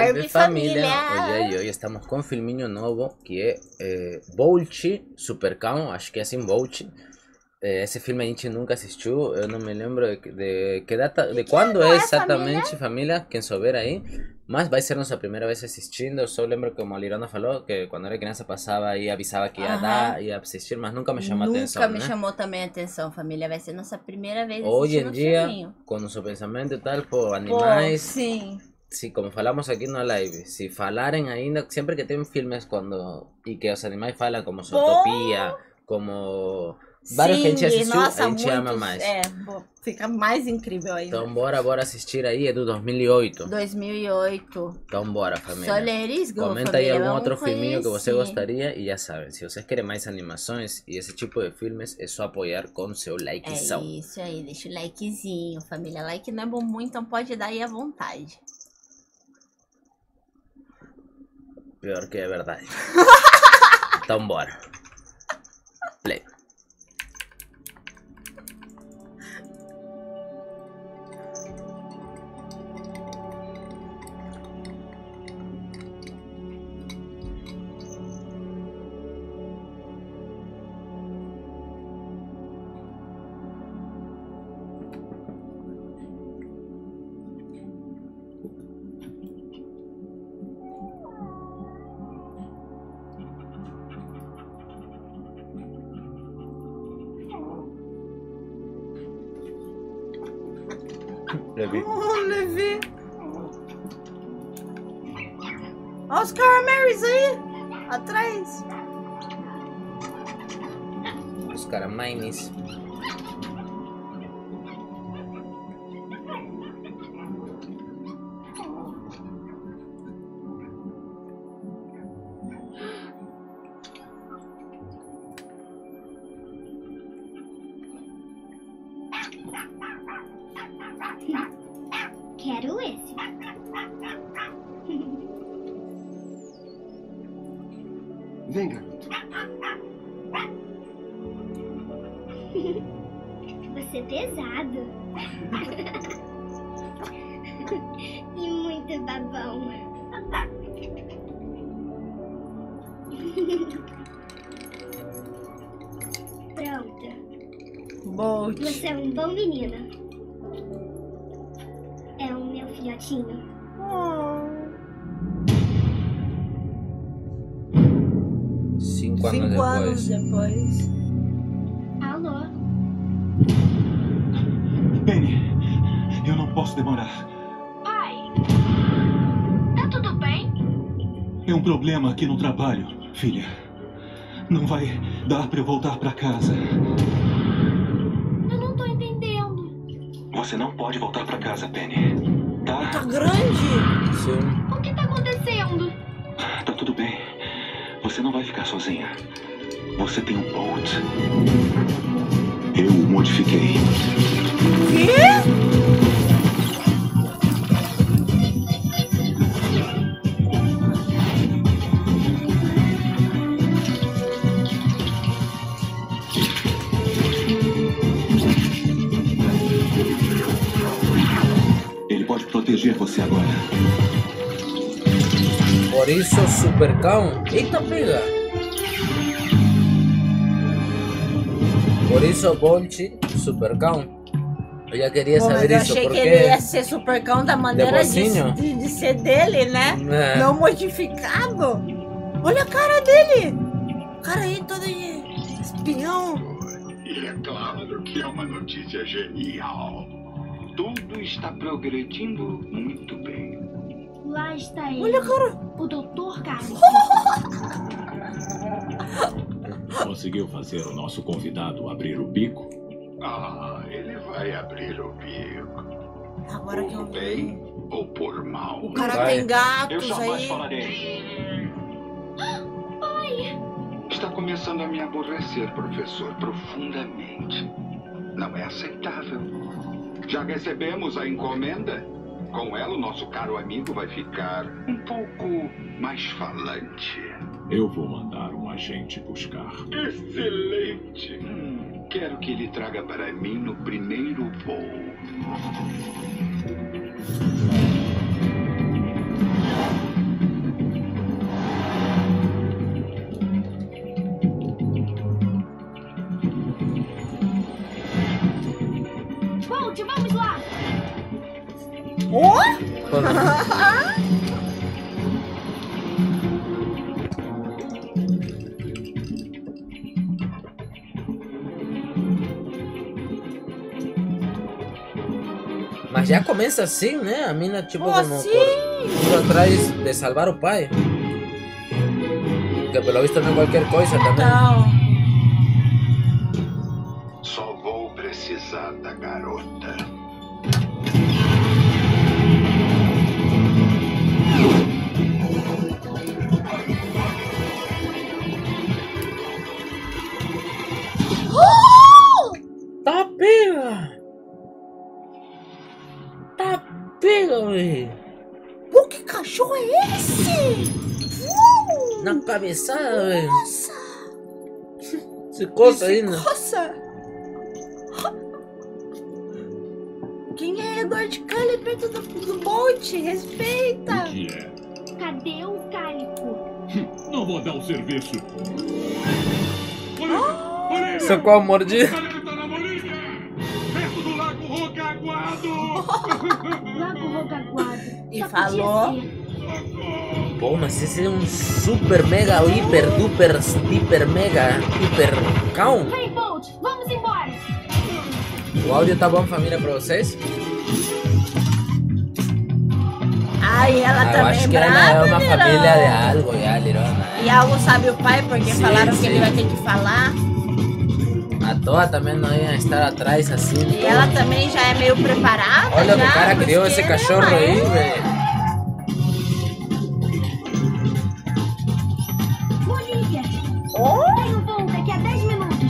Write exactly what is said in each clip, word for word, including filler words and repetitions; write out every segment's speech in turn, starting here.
Barbie Família. Olha aí, hoje estamos com um filminho novo que é, é Bolt Supercão, acho que é assim, Bolt. É, esse filme a gente nunca assistiu, eu não me lembro de, de que data, de quando é exatamente, família, quem souber aí. Mas vai ser nossa primeira vez assistindo. Eu só lembro que o Molirano falou que quando era criança passava e avisava que ia Aham. dar, ia assistir, mas nunca me chamou Nunca atenção, me né? chamou também a atenção, família. Vai ser nossa primeira vez Hoje assistindo em o dia, filminho. com nosso pensamento e tal, pô, Pô, animais, sim. se como falamos aqui na live, se falarem ainda, sempre que tem filmes quando e que os animais falam como Zootopia, como vários que a gente Sim, assistiu, nossa, a gente ama muitos, mais. É, bo- fica mais incrível ainda. Então bora, bora assistir aí, é do dois mil e oito. dois mil e oito. Então bora, Só família. let it go, Comenta aí família, algum vamos outro filminho que você conhecer. gostaria e já sabem, se vocês querem mais animações e esse tipo de filmes, é só apoiar com seu É likezão. isso aí, deixa o likezinho, família. Like não é bom muito, então pode dar aí à vontade. Pior que é verdade. Então bora. Play. Levi. Oh, Levi. Olha os caramelos aí, atrás. Os caramines. Quero esse. Vem, garoto. Você é pesado. E muito babão. Pronto. Bolt. Você é um bom menino. É o meu filhotinho. Oh. Cinco anos Cinco depois. anos depois. Alô? Penny, eu não posso demorar. Pai, tá tudo bem? É um problema aqui no trabalho, filha. Não vai dar pra eu voltar pra casa. Eu não tô entendendo. Você não pode voltar pra casa, Penny. Tá Tá? grande. Sim. O que tá acontecendo? Tá tudo bem. Você não vai ficar sozinha. Você tem um Bolt. Eu o modifiquei. Quê? Ele pode proteger você agora. Por isso, Supercão. Eita, pega! Por isso, Bolt Supercão. Eu já queria Pô, mas saber eu isso, achei porque... que ele ia ser supercão da maneira de, mocinho? de, de ser dele, né? É. Não modificado. Olha a cara dele. O cara aí todo de espião. E é claro que é uma notícia genial. Tudo está progredindo muito bem. Lá está ele. Olha a cara. O doutor Carlos. Conseguiu fazer o nosso convidado abrir o bico? Ah, ele vai abrir o bico. Agora que eu Por bem vi. ou por mal. O cara Vai. tem Eu gatos jamais aí. falarei. Está começando a me aborrecer, professor, profundamente. Não é aceitável. Já recebemos a encomenda? Com ela, o nosso caro amigo vai ficar um pouco mais falante. Eu vou mandar um agente buscar. Excelente! Hum, quero que ele traga para mim no primeiro voo. Quando... Mas já começa assim, né? A mina, tipo, Oh, como sim! por, por atrás de salvar o pai. Que pelo visto não é qualquer coisa também. Então, Só vou precisar da garota. Tá pega! Tá pega, velho! pô, que cachorro é esse? Uh, Na cabeçada, velho! nossa, Se coça aí, né? nossa. Quem é Edward Cullen perto do, do Bolt? Respeita. O que é? Cadê o cálico? Não vou dar o serviço. Olha, olha, Socorro, mordi. tá na morinha! Perto do Lago Rocaguado! Lago Rogaguado. E Só falou. podia ser. Pô, mas esse é um super mega, hiper, duper, hiper mega, hiper cão. Vem, Bolt, vamos embora. O áudio tá bom, família, pra vocês? Ai, ela Ah, eu também acho é que ela brava, é uma Lirão. família de algo, já, Lirona. E algo sabe o pai, porque Sim, falaram que sim. ele vai ter que falar. A toa também não ia estar atrás assim. E então. ela também já é meio preparada. Olha já, o cara por criou isso esse que ele cachorro ama aí, ele. velho. Bolívia. Oh, Tenho voo daqui a dez minutos.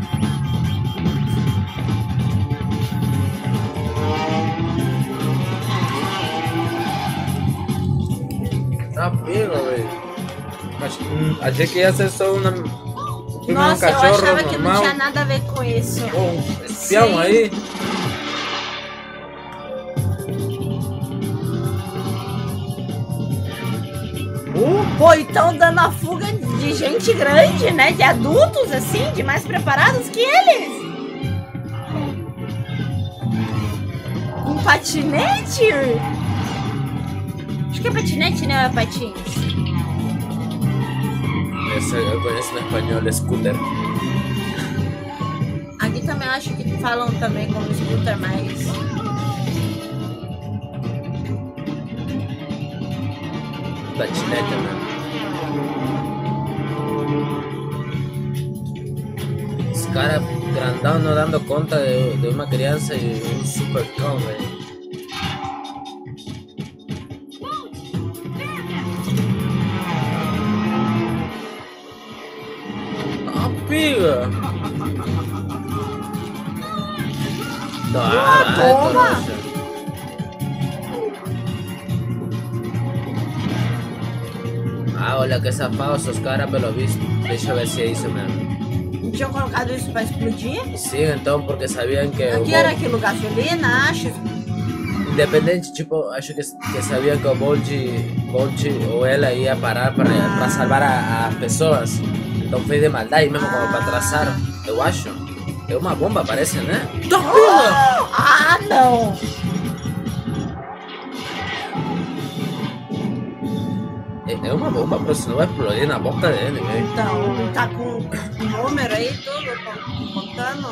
Tá pega, velho. Mas hum, achei que ia ser só uma, um nossa, eu cachorro achava que não normal. tinha nada a ver com isso. Pô, um espião Sim. aí. Uh, pô, então dando a fuga de gente grande, né? De adultos, assim, de mais preparados que eles. Um patinete? Acho que é patinete, né? Ou é patins? Esse eu conheço no espanhol, scooter. Aqui também acho que falam também como scooter, mas... Patinete, né? Os caras grandão não dando conta de, de uma criança e um super cão, velho. Ah, piga! Ah, toma! Ah, olha que safados os caras, pelo visto. Deixa eu ver se é isso mesmo. Tinham colocado isso pra explodir? Sim, então, porque sabiam que... o Aqui Bolt- era aquilo, gasolina, acho. Independente, tipo, acho que, que sabiam que o Bolt, Bolt ou ela ia parar para, para salvar a- as pessoas. Então fez de maldade mesmo, como para atrasar, eu acho. É uma bomba, parece, né? Ah, não! É, é uma bomba, pero senão vai explodir na boca dele, velho. Então, tá com o número aí tudo, con- contando.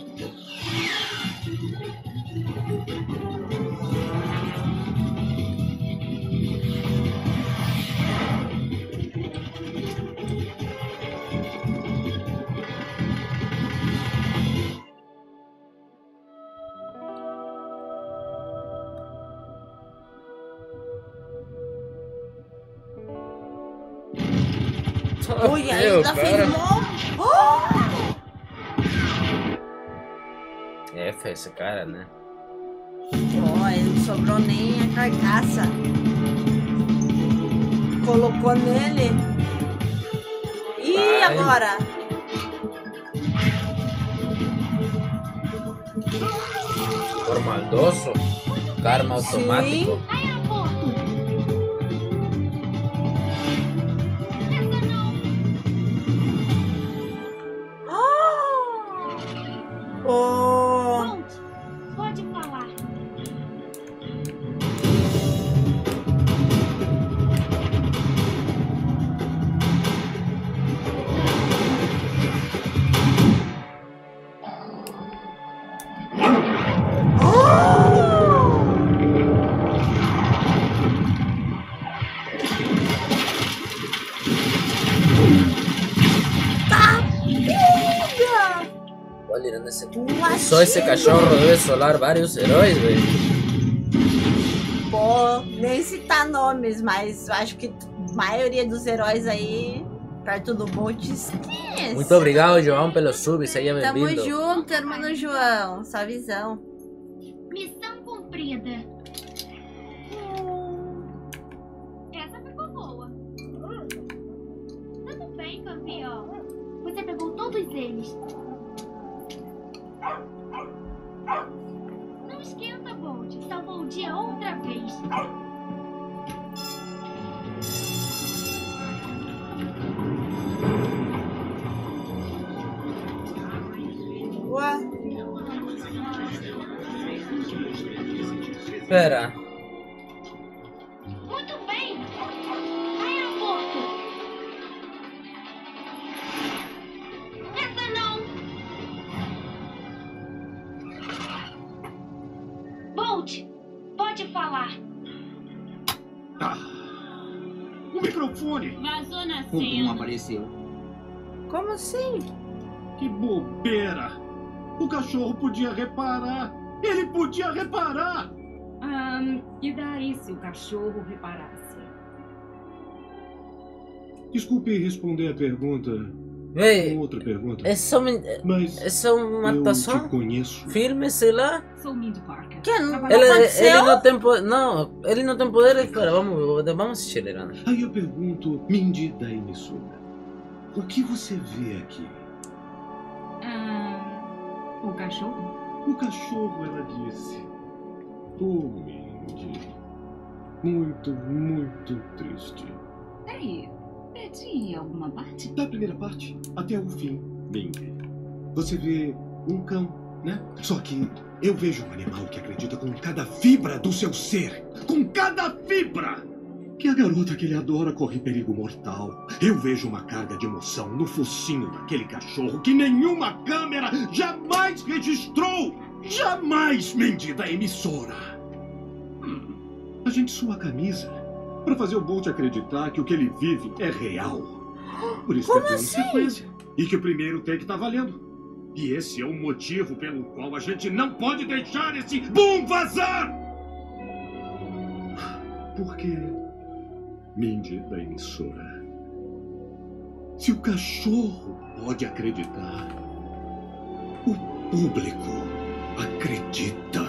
Ui, Meu, ainda cara. fez mó... Oh! É, foi esse cara, né? Ó, ele não sobrou nem a carcaça. Colocou nele. E Vai. agora? Por maldoso, karma automático. Aeroporto. Oh! Bolt, pode falar. Olha, Irana, esse... Tu só esse achei, cachorro deve solar vários heróis, velho. Pô, nem citar nomes, mas eu acho que a maioria dos heróis aí, perto do Bolt, esquece. Muito obrigado, João, pelo sub, seja Tamo bem-vindo. junto, irmão João. Sua visão. Missão cumprida. Essa ficou boa. Tudo bem, campeão. Você pegou todos eles. Não esquenta, Bolt. Salvou o dia outra vez. Ué, Pera, Muito bem. Aeroporto. Essa não. Bolt, pode falar. Ah, o microfone! Vazou na Como não cena. apareceu? como assim? Que bobeira! O cachorro podia reparar! Ele podia reparar! Ahn, e daí se o cachorro reparasse? Desculpe responder a pergunta. véi, Outra pergunta. é só, men- Mas é só uma eu te atuação? conheço. Filme, sei lá. Sou Mindy Parker. Que não, não Ele, aconteceu? ele não tem poder. Não, ele não tem poder. Espera, vamos, vamos assistir, Irana. Aí eu pergunto, Mindy da emissora, o que você vê aqui? Ahn, o cachorro? O cachorro, ela disse. Oh, Mindy. Muito, muito triste. Ei, perdi alguma parte? Da primeira parte até o fim, Mindy. Você vê um cão, né? Só que eu vejo um animal que acredita com cada fibra do seu ser. Com cada fibra! Que a garota que ele adora corre perigo mortal. Eu vejo uma carga de emoção no focinho daquele cachorro que nenhuma câmera jamais registrou! Jamais, Mindy da emissora! Hum, a gente sua a camisa para fazer o Bolt acreditar que o que ele vive é real. Por isso Como que é assim? sequência. E que o primeiro take tá valendo. E esse é o motivo pelo qual a gente não pode deixar esse boom vazar! Porque, Mindy da emissora, se o cachorro pode acreditar, o público acredita.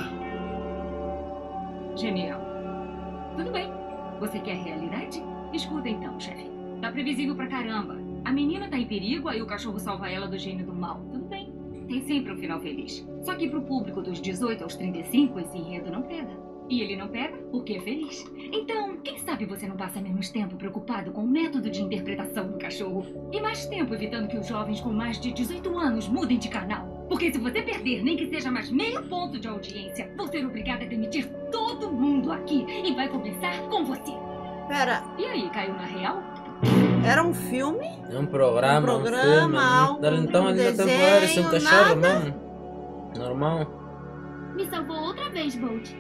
Genial. Tudo bem. Você quer realidade? Escuta então, chefe. Tá previsível pra caramba. A menina tá em perigo, aí o cachorro salva ela do gênio do mal. Tudo bem. Tem sempre um final feliz. Só que pro público dos dezoito aos trinta e cinco, esse enredo não pega. E ele não pega porque é feliz. Então, quem sabe você não passa menos tempo preocupado com o método de interpretação do cachorro e mais tempo evitando que os jovens com mais de dezoito anos mudem de canal. Porque se você perder nem que seja mais meio ponto de audiência, vou ser obrigada a demitir todo mundo aqui. E vai começar com você. Pera, E aí, caiu na real? era um filme? É um programa, Um um, programa, filme. algo, Não, então um ele não tem desenho, poder, esse é um cachorro nada? mesmo. Normal. Me salvou outra vez, Bolt.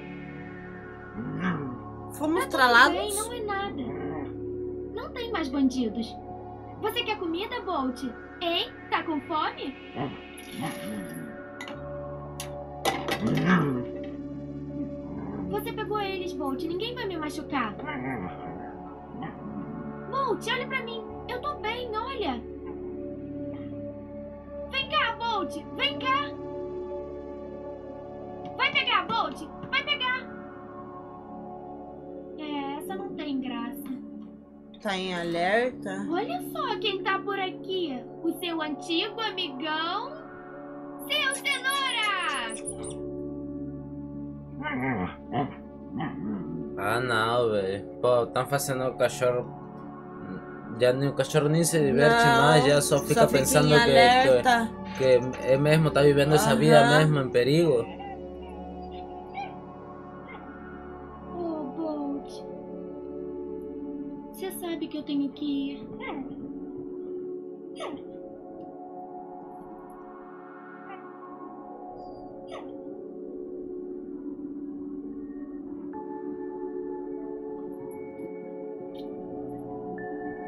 Fomos Bem, tralados? não é nada. Não tem mais bandidos. Você quer comida, Bolt? Hein? Tá com fome? Você pegou eles, Bolt. Ninguém vai me machucar. Bolt, olha pra mim. Eu tô bem, olha. Vem cá, Bolt. Vem cá. Vai pegar, Bolt. Vai pegar. É, essa não tem graça. Tá em alerta? Olha só quem tá por aqui. O seu antigo amigão, seu Cenoura! Ah, não, velho. Pô, estão fazendo o cachorro. Já nem, o cachorro nem se diverte Não, mais, já só fica fica pensando em que, alerta. que, que é mesmo, tá vivendo essa vida Aham. mesmo em perigo. Oh, Bolt. Você sabe que eu tenho que ir.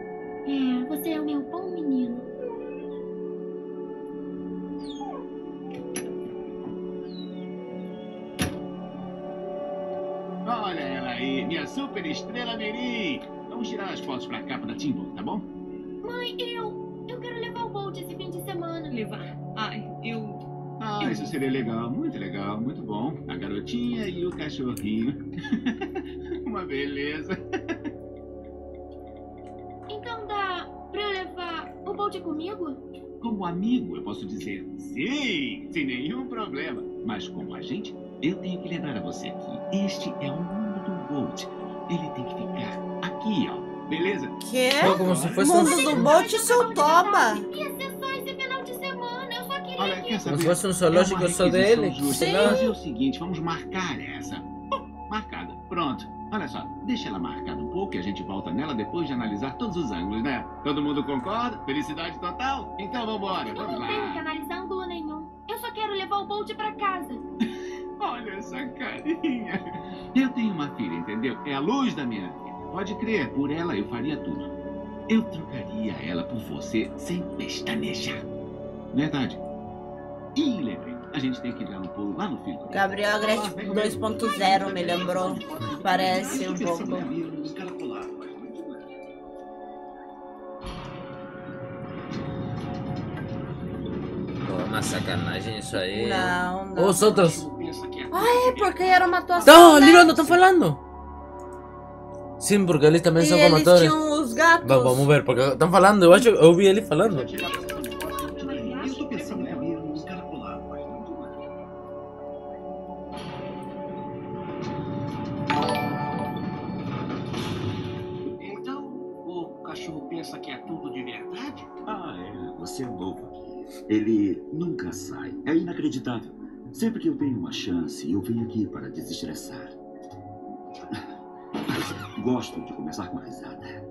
É, você é o meu bom menino. aí, minha super estrela Mirim. Vamos tirar as fotos pra capa da Timbo, tá bom? Mãe, eu... Eu quero levar o Bolt esse fim de semana. Levar. Ai, eu... Ah, isso seria legal, muito legal, muito bom. A garotinha e o cachorrinho. Uma beleza. Então dá pra eu levar o Bolt comigo? Como amigo, eu posso dizer sim, sem nenhum problema. Mas como agente, eu tenho que lembrar a você que este é o mundo do Bolt. Ele tem que ficar aqui, ó. Beleza? Que? Pô, como se fosse Mundo um, do Bolt, seu toba. Ia ser só esse final de semana. Eu só queria Olha, que... quer como saber? se fosse um É zoológico uma só requisição dele. justa. Sim. Vamos fazer o seguinte, vamos marcar essa. Bom, marcada. Pronto. Olha só, deixa ela marcada um pouco e a gente volta nela depois de analisar todos os ângulos, né? Todo mundo concorda? Felicidade total? Então vambora, Eu vamos não tenho que lá. analisar ângulo nenhum. Eu só quero levar o Bolt pra casa. Olha essa carinha. Eu tenho uma filha, entendeu? É a luz da minha vida. Pode crer, por ela eu faria tudo. Eu trocaria ela por você sem pestanejar. Verdade. E lembrei, a gente tem que dar um pulo lá no filho. Gabriel Agreste dois ponto zero me lembrou. Parece um pouco. Pô, uma sacanagem isso aí. Não, não. Os outros. Ah, é porque era uma atuação. Não, né? ali não estão falando. Sim, porque eles também E são eles como atores. tinham os gatos. Va- Vamos ver, porque estão falando, eu acho, eu ouvi ele falando. Eu tô pensando em abrir um caracolado. Então, o cachorro pensa que é tudo de verdade? Ah, é. Você é novo aqui. Ele nunca sai. É inacreditável. Sempre que eu tenho uma chance, eu venho aqui para desestressar. Gosto de começar com uma risada.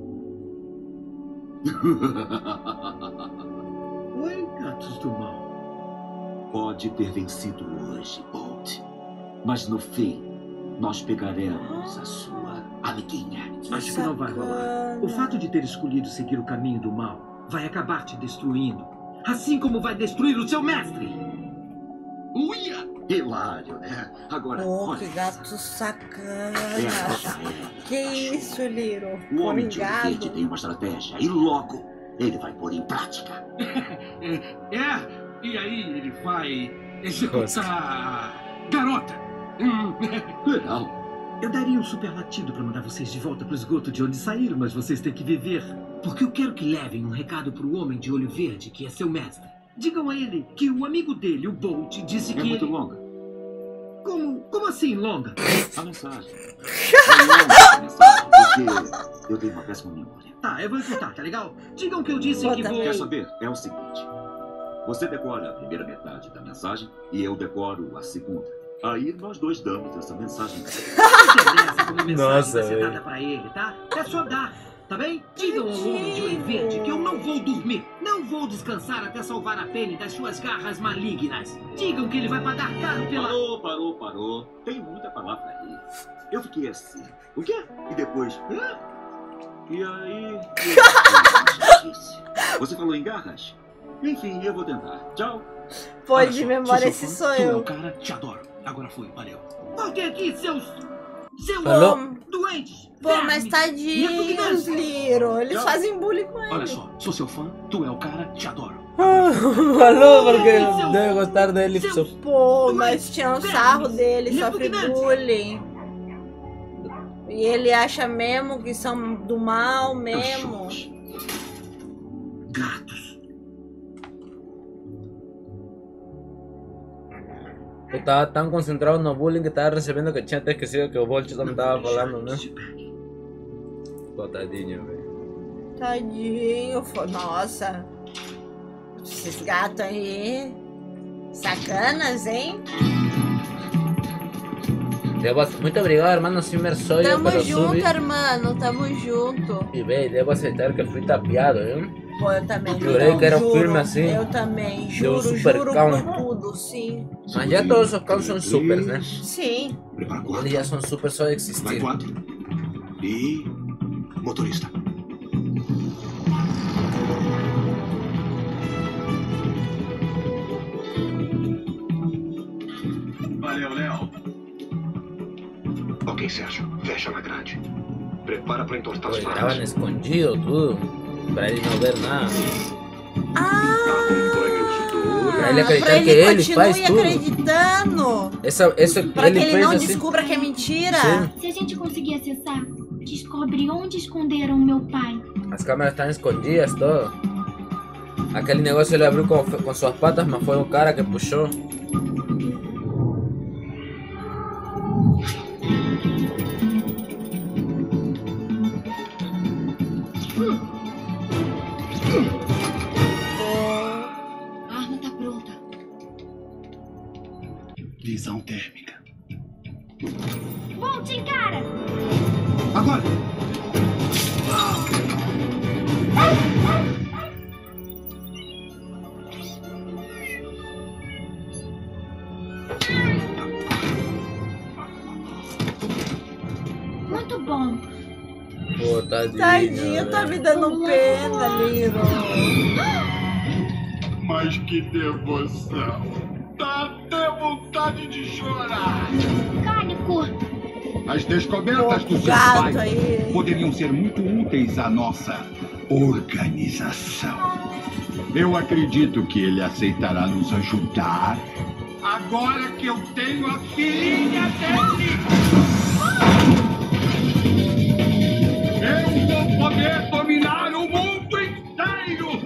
Oi, gatos do mal. Pode ter vencido hoje, Bolt. Mas no fim, nós pegaremos a sua amiguinha. Acho que não vai rolar. O fato de ter escolhido seguir o caminho do mal vai acabar te destruindo. Assim como vai destruir o seu mestre. Uia! Hilário, né? Agora, Oh, olha, que gato sacana. essa já é. Que isso, Liro? O homem de olho Obrigado. verde tem uma estratégia e logo ele vai pôr em prática. É, e aí ele vai executar a garota. Hum. Legal. Eu daria um super latido para mandar vocês de volta pro esgoto de onde saíram, mas vocês têm que viver. Porque eu quero que levem um recado pro homem de olho verde, que é seu mestre. Digam a ele que o amigo dele, o Bolt, disse É que... muito longa. Como, como assim, longa? A mensagem. É longa a mensagem, porque eu tenho uma péssima memória. Tá, eu vou escutar, tá legal? Digam que eu disse Pô, que também. vou... Quer saber? É o seguinte. Você decora a primeira metade da mensagem e eu decoro a segunda. Aí nós dois damos essa mensagem. Não interessa como a mensagem Nossa, vai ser velho. dada pra ele, tá? É só dar, tá bem? Digam ao homem de olho verde que eu não vou dormir. Não vou descansar até salvar a Penny das suas garras malignas. Digam que ele vai pagar caro pela... Parou, parou, parou. Tem muita palavra aí. Eu fiquei assim. O quê? E depois... Hã? E aí... eu disse. Você falou em garras? Enfim, eu vou tentar. Tchau. Pô, Olha de só, memória, sou esse seu fã, sou tu é eu. o cara, te adoro. Agora foi, valeu. Volte aqui, seus... Seus Falou? doentes. Pô, mas vermes. tadinhos, Liro. Eles Tchau. fazem bullying com ele. Olha só, sou seu fã, tu é o cara, te adoro. Falou, porque deve gostar dele. Seus- Pô, mas tinha um sarro dele, sofre bullying. E ele acha mesmo que são do mal mesmo. Cachorros. Gatos. Eu tava tão concentrado no bullying que tava recebendo que tinha até esquecido que o Bolt também tava falando, né? Pô, tadinho, velho. Tadinho, fo- nossa. Esses gatos aí. Sacanas, hein? Debo, muito obrigado, hermano Simmer Soyo, Tamo pelo junto, sub. hermano. Tamo junto. E bem, devo aceitar que fui tapeado, hein? Pô, eu também. Jurei não, que era um juro, filme assim. Eu também. Deu Juro, super juro calma. por tudo, sim. Mas já todos os cães são supers, né? Sim. Prepara quatro. Eles já são super só de Vai existir. quatro. E... motorista. Valeu, Léo. Ok. Ok, Sérgio. Fecha na grade. Prepara pra entortar as Pues facas. graban escondido, tudo. Pra ele não ver nada. Ah, Pra ele acreditar pra ele que ele continue faz tudo. acreditando. Essa, essa, Pra que ele fez não assim. descubra que é mentira. Sim. Se a gente conseguir acessar, descobre onde esconderam meu pai. As câmeras estão escondidas, todo. Aquele negócio ele abriu com, com suas patas, mas foi o cara que puxou. A arma tá pronta. Visão térmica. Bolt, encara! Agora! Muito bom. Pô, tadinho. Tadinho, tá me dando pena, Little. Mas que devoção! Dá até vontade de chorar! Cânico! As descobertas Pô, do seu gato pai aí. poderiam ser muito úteis à nossa organização. Eu acredito que ele aceitará nos ajudar. Agora que eu tenho a filhinha dele! Eu vou poder dominar o mundo inteiro!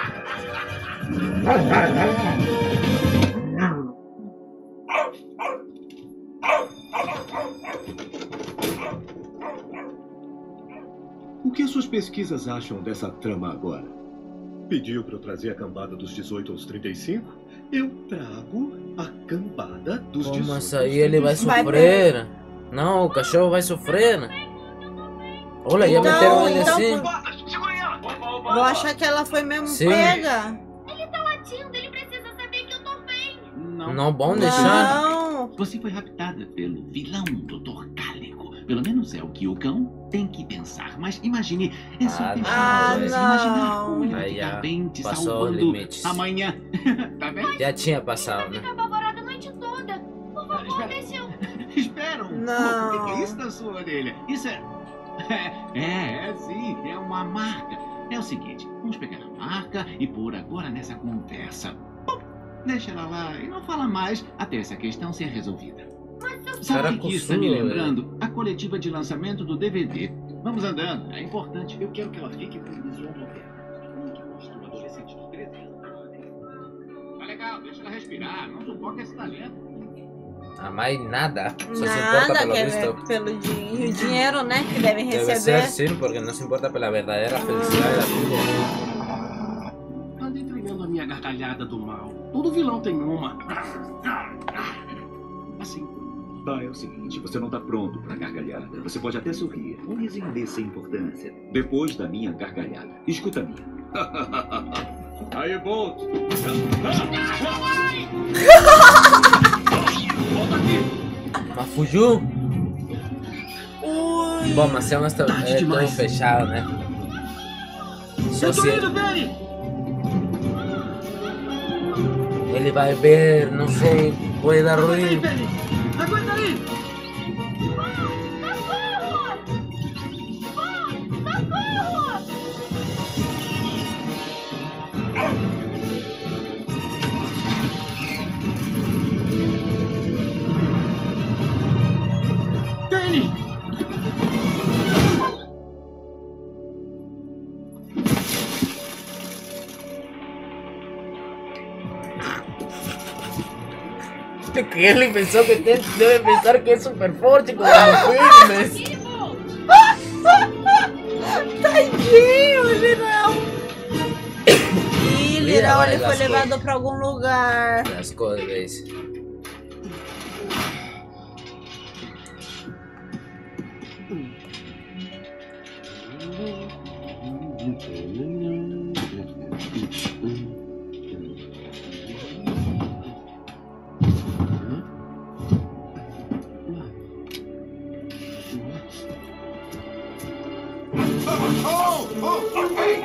O que suas pesquisas acham dessa trama agora? Pediu para eu trazer a cambada dos dezoito aos trinta e cinco? Eu trago a cambada dos dezoito. Como isso aí ele vai sofrer? Não, o cachorro vai sofrer. Olha, já Então, meteram ele então, assim. Vou achar que ela foi mesmo Sim. pega. Ele tá latindo, ele precisa saber que eu tô bem. Não bom deixar. Não. Você foi raptada pelo vilão doutor Cálico. Pelo menos é o que o cão tem que pensar. Mas imagine, é só Ah, fechar os olhos e imaginar como ele vai Aí ficar já bem te passou os salvando limites. amanhã. Tá bem? Já tinha passado, né? Fica apavorada a noite toda. Por favor, Espera. deixa eu... Espera um Não. pouco. O que é isso na sua orelha? Isso é... É, é, é sim. É uma marca. É o seguinte, vamos pegar a marca e pôr agora nessa conversa. Pum, deixa ela lá e não fala mais até essa questão ser resolvida. Sabe o que isso está me lembrando? A coletiva de lançamento do D V D. Vamos andando, é importante. Eu quero que ela fique com o visual moderno. Que mostra um adolescente de treze anos. Tá legal, deixa ela respirar. Não sufoca esse talento. A mais nada. Só se importa Nada, pelo que é visto. pelo din- o dinheiro, né, que devem Deve receber. ser sim, porque não se importa pela verdadeira felicidade da vida. Andei treinando a minha gargalhada do mal. Todo vilão tem uma. Assim. Tá, é o seguinte, você não tá pronto pra gargalhada. Você pode até sorrir. Um risinho desse sem importância. Depois da minha gargalhada. Escuta a minha. Aí, Bolt. Volta aqui. Mas fugiu? Ui. Bom, mas é, uma, é todo fechado, né? Só Eu tô se indo, Benny. ele vai ver, não sei, pode dar Aguenta aí, ruim. Benny. Aguenta aí. Benny. Que ele pensou que tem, debe pensar que é super forte como los filmes. Tadinho, Lirão. Ih, Lirão, vai, ele foi lascou. levado pra algum lugar. Las cosas. Oh, oh, hey.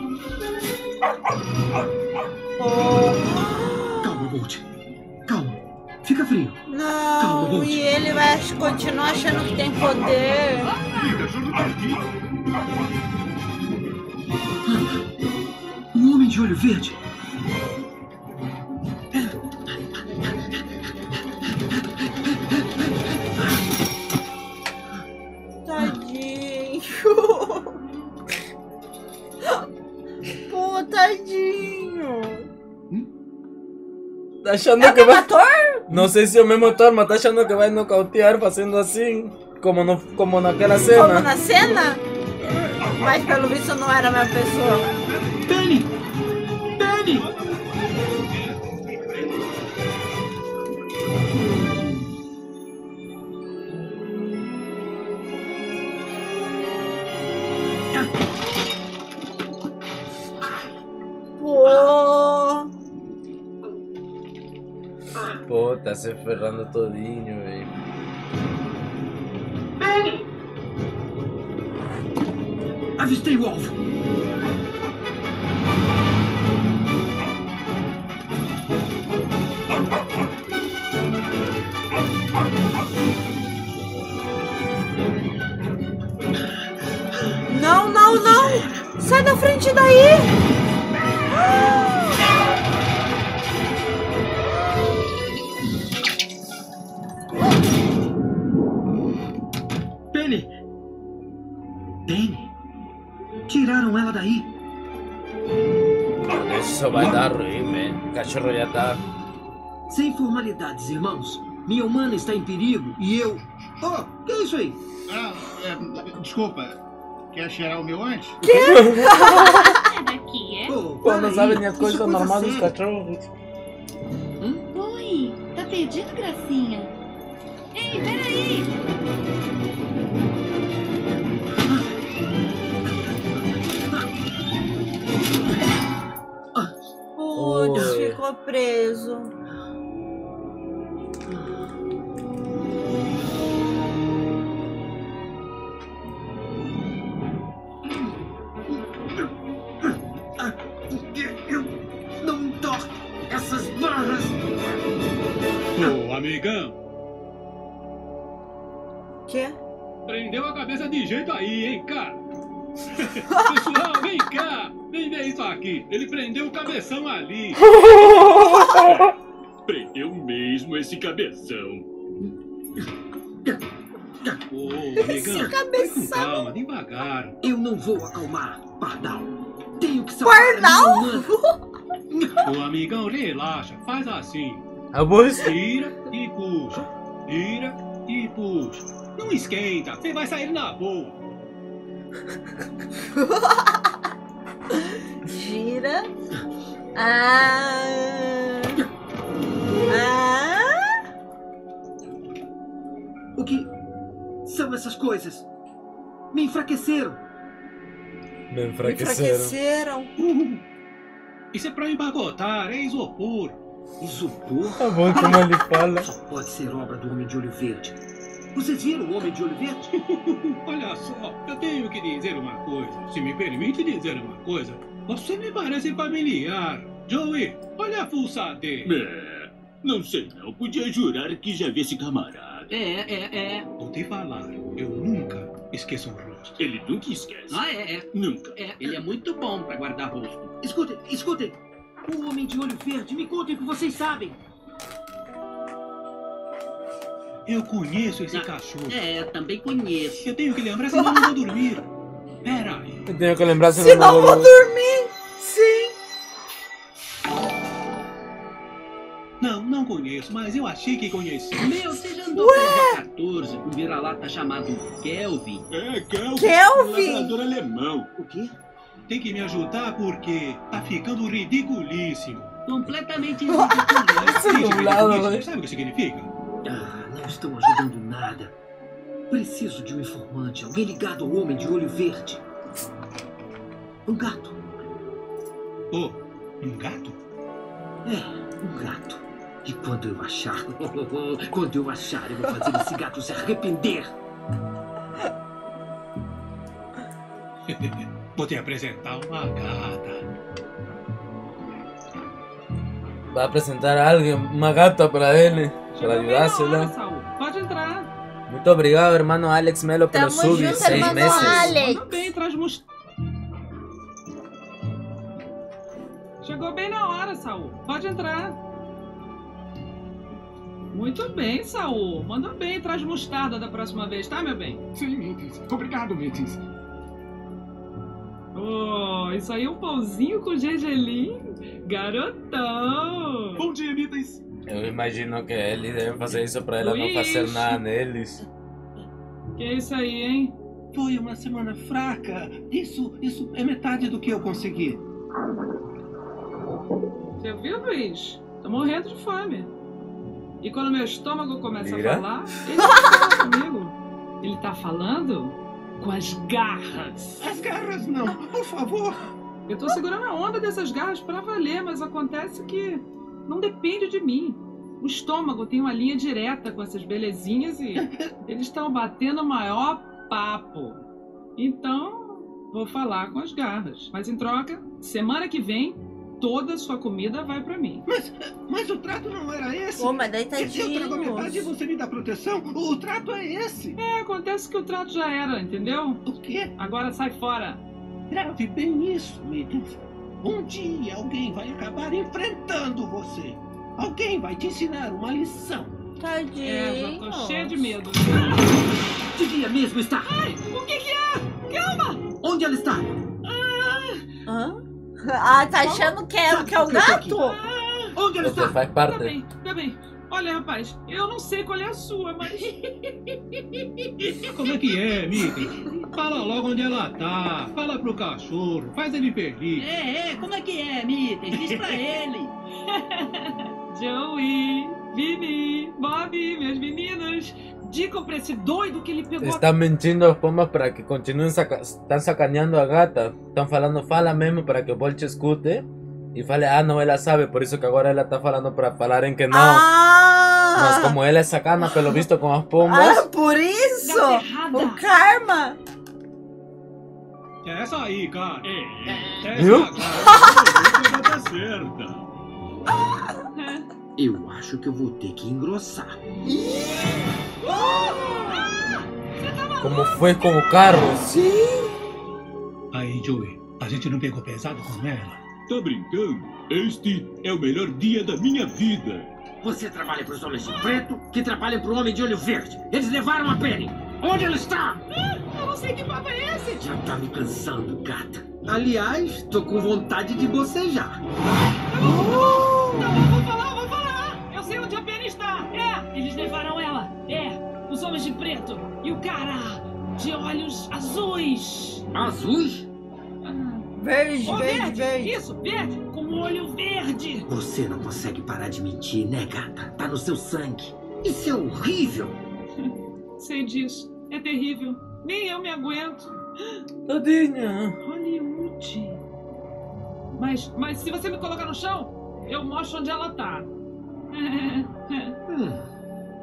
Calma, Bolt. Calma. E ele vai continuar achando que tem poder. Um homem de olho verde. Tadinho. Pô, tadinho. Tá achando É o que vai... ator? Não sei se é o mesmo ator, mas tá achando que vai nocautear fazendo assim, como, no, como naquela cena. Como na cena? Mas pelo visto não era a mesma pessoa. Penny! Penny! Pô. Pô, tá se ferrando todinho, velho. Penny! Avistei o alvo. Não, não, não! Sai da frente daí! Penny! Penny! Tiraram ela daí. Isso vai dar ruim, velho. O cachorro já tá... Sem formalidades, irmãos. Minha humana está em perigo e eu... Oh, que é isso aí? Ah, é, desculpa. Quer cheirar o meu antes? Sai daqui, é? Oh, Pô, não aí, sabe nem a isso coisa é coisa normal dos séria. cachorros. Oi, tá perdido, gracinha? Ei, peraí! Putz, ficou preso. Eu não toco essas barras. Ô, amigão, Quê? prendeu a cabeça de jeito aí, hein, cara? Pessoal, vem cá! Vem ver isso aqui. Ele prendeu o cabeção ali. Prendeu mesmo esse cabeção. Ô, amigão, vai com calma, devagar. Eu não vou acalmar, Pardal. Tenho que salvar Pardal? a minha humana. Ô, amigão, relaxa. Faz assim. A voz? Tira e puxa. Tira e puxa. Não esquenta, você vai sair na boa. Gira. Ah. Ah. O que são essas coisas? Me enfraqueceram. Me enfraqueceram. Enfraqueceram. Isso é pra empacotar, é isopor. Isopor? Tá bom como ele fala. Só pode ser obra do Homem de Olho Verde. Vocês viram o Homem de Olho Verde? Olha só, eu tenho que dizer uma coisa. Se me permite dizer uma coisa, você me parece familiar. Joey, olha a fuça dele. É, não sei não. Podia jurar que já vi esse camarada. É, é, é. Vou te falar, eu nunca esqueço um rosto. Ele nunca esquece. Ah, é, é. Nunca. É, ele é muito bom pra guardar rosto. Escutem, escutem. O Homem de Olho Verde, me contem o que vocês sabem. Eu conheço esse Ah, cachorro. É, também conheço. Eu tenho que lembrar, senão não vou dormir. Pera aí. Eu tenho que lembrar se Se não não vou dormir. Sim. Não, não conheço, mas eu achei que conhecia. Meu, você já andou com o quatorze, um vira-lata chamado Kelvin? É, Kelvin. Kelvin. Um ladrador alemão. O quê? Tem que me ajudar porque tá ficando ridiculíssimo. Completamente ridículo. Esse nublado, Ridiculíssimo, velho. sabe o que significa? Ah, não estão ajudando nada. Preciso de um informante, alguém ligado ao Homem de Olho Verde. Um gato. Oh, um gato? É, um gato. E quando eu achar, quando eu achar, eu vou fazer esse gato se arrepender. Vou te apresentar uma gata. Vai apresentar a alguém, uma gata para ele, para Chegou bem na hora, ayudársela. Saul. Pode Muito obrigado, hermano Alex Melo, pelo Tamo sub, junto, seis hermano meses. Alex. Mandou bem, traz mos... Chegou bem na hora, Saul. Pode entrar. Muito bem, Saul. Mandou bem, traz mostarda da próxima vez, tá, meu bem? Sim, Mittens. Obrigado, Mittens. Oh, isso aí é um pãozinho com gergelim. Garotão. Bom dia, Mittens. Eu imagino que eles devem fazer isso pra ela não fazer nada neles. Que é isso aí, hein? Foi uma semana fraca. Isso, isso é metade do que eu consegui. Você viu, Luiz? Tô morrendo de fome. E quando meu estômago começa Mira. a falar, ele fala comigo. Ele tá falando com as garras. As garras não, por favor. Eu tô segurando a onda dessas garras pra valer, mas acontece que não depende de mim. O estômago tem uma linha direta com essas belezinhas e eles estão batendo o maior papo. Então, vou falar com as garras. Mas em troca, semana que vem, toda a sua comida vai pra mim. Mas, mas o trato não era esse. Ô, mas daí Se eu trago a tadinho. metade e você me dá proteção, o trato é esse. É, acontece que o trato já era, entendeu? O quê? Agora sai fora. Grave bem isso, Mittens. Um dia alguém vai acabar enfrentando você. Alguém vai te ensinar uma lição. Tadinho. É, já tô cheia de medo. Devia mesmo estar. Ai, o que que é? Calma! Onde ela está? Hã? Ah, tá achando que é, que é o gato? Onde ela Você está? faz Tá parte. bem, tá bem. Olha, rapaz, eu não sei qual é a sua, mas... Como é que é, Mittens? Fala logo onde ela tá. Fala pro cachorro. Faz ele feliz. É, é, como é que é, Mittens? Diz pra ele. Joey, Vini, Bob, meus meninos, digam pra esse doido que ele pegou... Estão mentindo aos pombas para que continuem saca... Estão sacaneando a gata. Estão falando, fala mesmo para que o Bolt escute. E fale, ah, não, ela sabe, por isso que agora ela está falando para falarem que não. Ah! Mas como ela é sacana, pelo visto, com as pombas. Ah, por isso! Gata errada. O karma! É essa aí, cara. É, Viu? essa cara. Tá certa. Eu acho que eu vou ter que engrossar. Como foi com o carro? Sim! Aí, Joey, a gente não pegou pesado com ela? Tá brincando? Este é o melhor dia da minha vida. Você trabalha para os homens de preto, que trabalham para o homem de olho verde. Eles levaram a Penny. Onde ela está? Eu não sei que papo é esse. Já tá me cansando, gata. Aliás, tô com vontade de bocejar. Não, eu vou falar, vou falar. Eu sei onde a Penny está. É, eles levaram ela. É, os homens de preto. E o cara de olhos azuis. Azuis? Verde, Oh, verde, verde, verde. Isso, verde, com o olho verde. Você não consegue parar de mentir, né, gata? Tá no seu sangue. Isso é horrível. Sei disso. É terrível. Nem eu me aguento. Tadinha. Hollywood. Mas, mas se você me colocar no chão, eu mostro onde ela tá. Hum.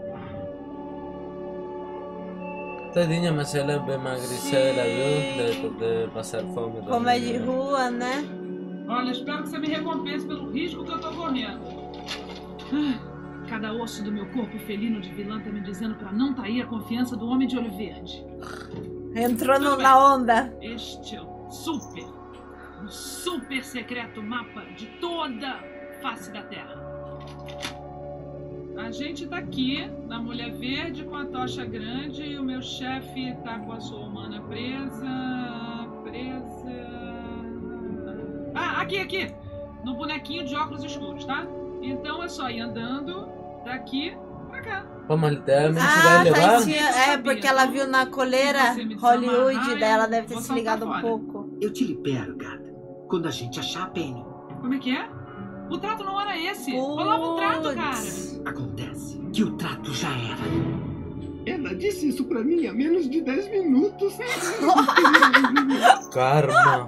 Tadinha, mas ela é bem magricela, viu? De, de passar fome. Como é de rua, né? Olha, espero que você me recompense pelo risco que eu tô correndo. Ah, cada osso do meu corpo felino de vilã tá me dizendo pra não trair a confiança do homem de olho verde. Entrou no, bem. na onda. Este é o super, o super secreto mapa de toda a face da Terra. A gente tá aqui, na Mulher Verde, com a tocha grande, e o meu chefe tá com a sua humana presa... Presa... Ah, aqui, aqui! No bonequinho de óculos escuros, tá? Então é só ir andando daqui pra cá. Vamos literalmente Ah, vai levar? tadinha. É, porque ela viu na coleira Hollywood, daí ela deve ter se ligado um pouco. Eu te libero, gata. Quando a gente achar a Penny. Como é que é? O trato não era esse. Rolava um trato, cara. Acontece que o trato já era. Ela disse isso pra mim há menos de dez minutos. Karma.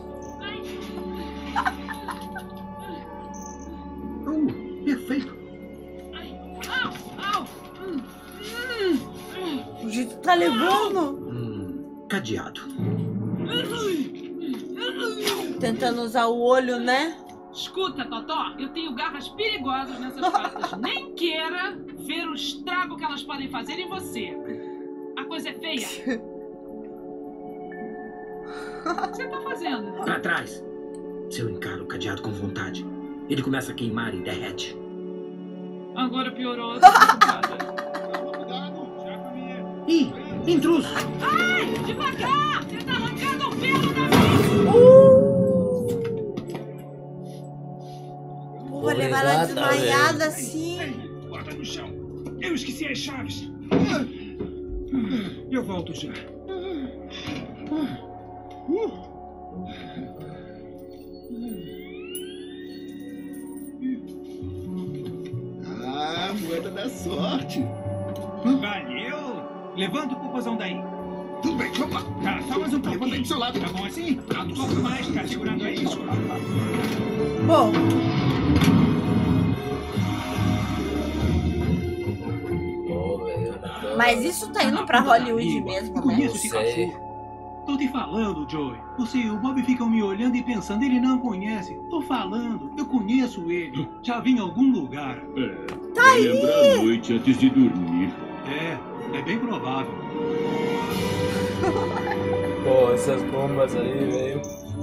Oh, perfeito. Au, au. Hum, hum. O jeito tá levando. Hum, cadeado. Tentando usar o olho, né? Escuta, Totó, eu tenho garras perigosas nessas patas. Nem queira ver o estrago que elas podem fazer em você. feia. O que você tá fazendo? Pra trás. Se eu encaro o cadeado com vontade, ele começa a queimar e derrete. Agora piorou. Eu tô preocupada. Ih, intruso! Ai, devagar! Você tá arrancando o pelo da mim! Uh! Vou levar ela desmaiada assim. Bota no chão. Eu esqueci as chaves. Eu volto já. Ah, moeda da sorte. Valeu! Levanta o popozão daí. Tudo bem, vamos lá. Tá, só mais um pouquinho. Levanta aí do seu lado. Tá bom assim? Um pouco mais, tá segurando aí. Bom. Mas isso tá indo pra Hollywood mesmo, né? Conheço esse cachorro. Tô te falando, Joey. Você e o Bob ficam me olhando e pensando, ele não conhece. Tô falando, eu conheço ele. Já vi em algum lugar. É, tá aí! Lembra a noite antes de dormir. É, é bem provável. Pô, essas bombas aí, velho.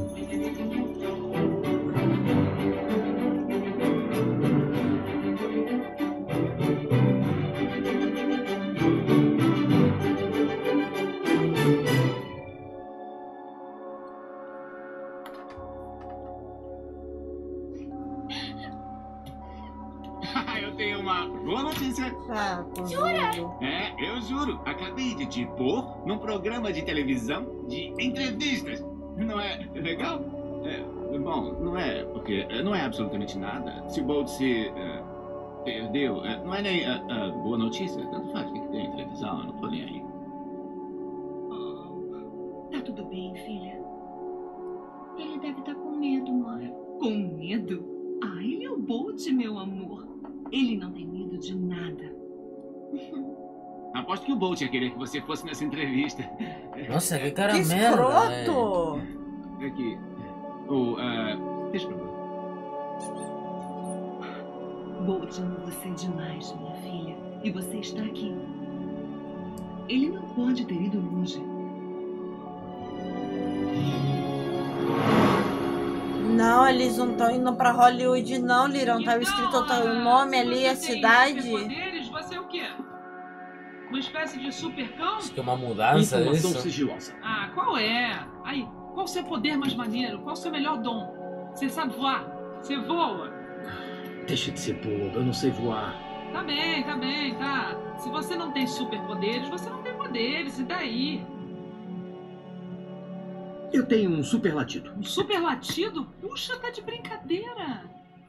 Eu tenho uma boa notícia. Ah, Jura? É, eu juro. Acabei de te pôr num programa de televisão de entrevistas. Não é legal? É, bom, não é, porque não é absolutamente nada. Se o Bolt se uh, perdeu, uh, não é nem uh, uh, boa notícia. Tanto faz o que tem em televisão, eu não tô nem aí. Tá tudo bem, filha? Ele deve estar com medo, mãe. Com medo? Ah, ele é o Bolt, meu amor. Ele não tem medo de nada. Aposto que o Bolt ia querer que você fosse nessa entrevista. Nossa, que cara Que merda. escroto! É que... O... Uh, deixa pra mim. Bolt ama você demais, minha filha. E você está aqui. Ele não pode ter ido longe. Não, eles não estão indo pra Hollywood, não, Lirão. Tava escrito o nome ali, a cidade. Superpoderes, você é o quê? Uma espécie de super cão? Acho que é uma mudança Informação isso. sigilosa. Ah, qual é? Aí, qual o seu poder mais maneiro? Qual o seu melhor dom? Você sabe voar? Você voa? Deixa de ser bobo, eu não sei voar. Tá bem, tá bem, tá. Se você não tem superpoderes, você não tem poderes, e daí? Eu tenho um super latido. Um super latido? Puxa, tá de brincadeira.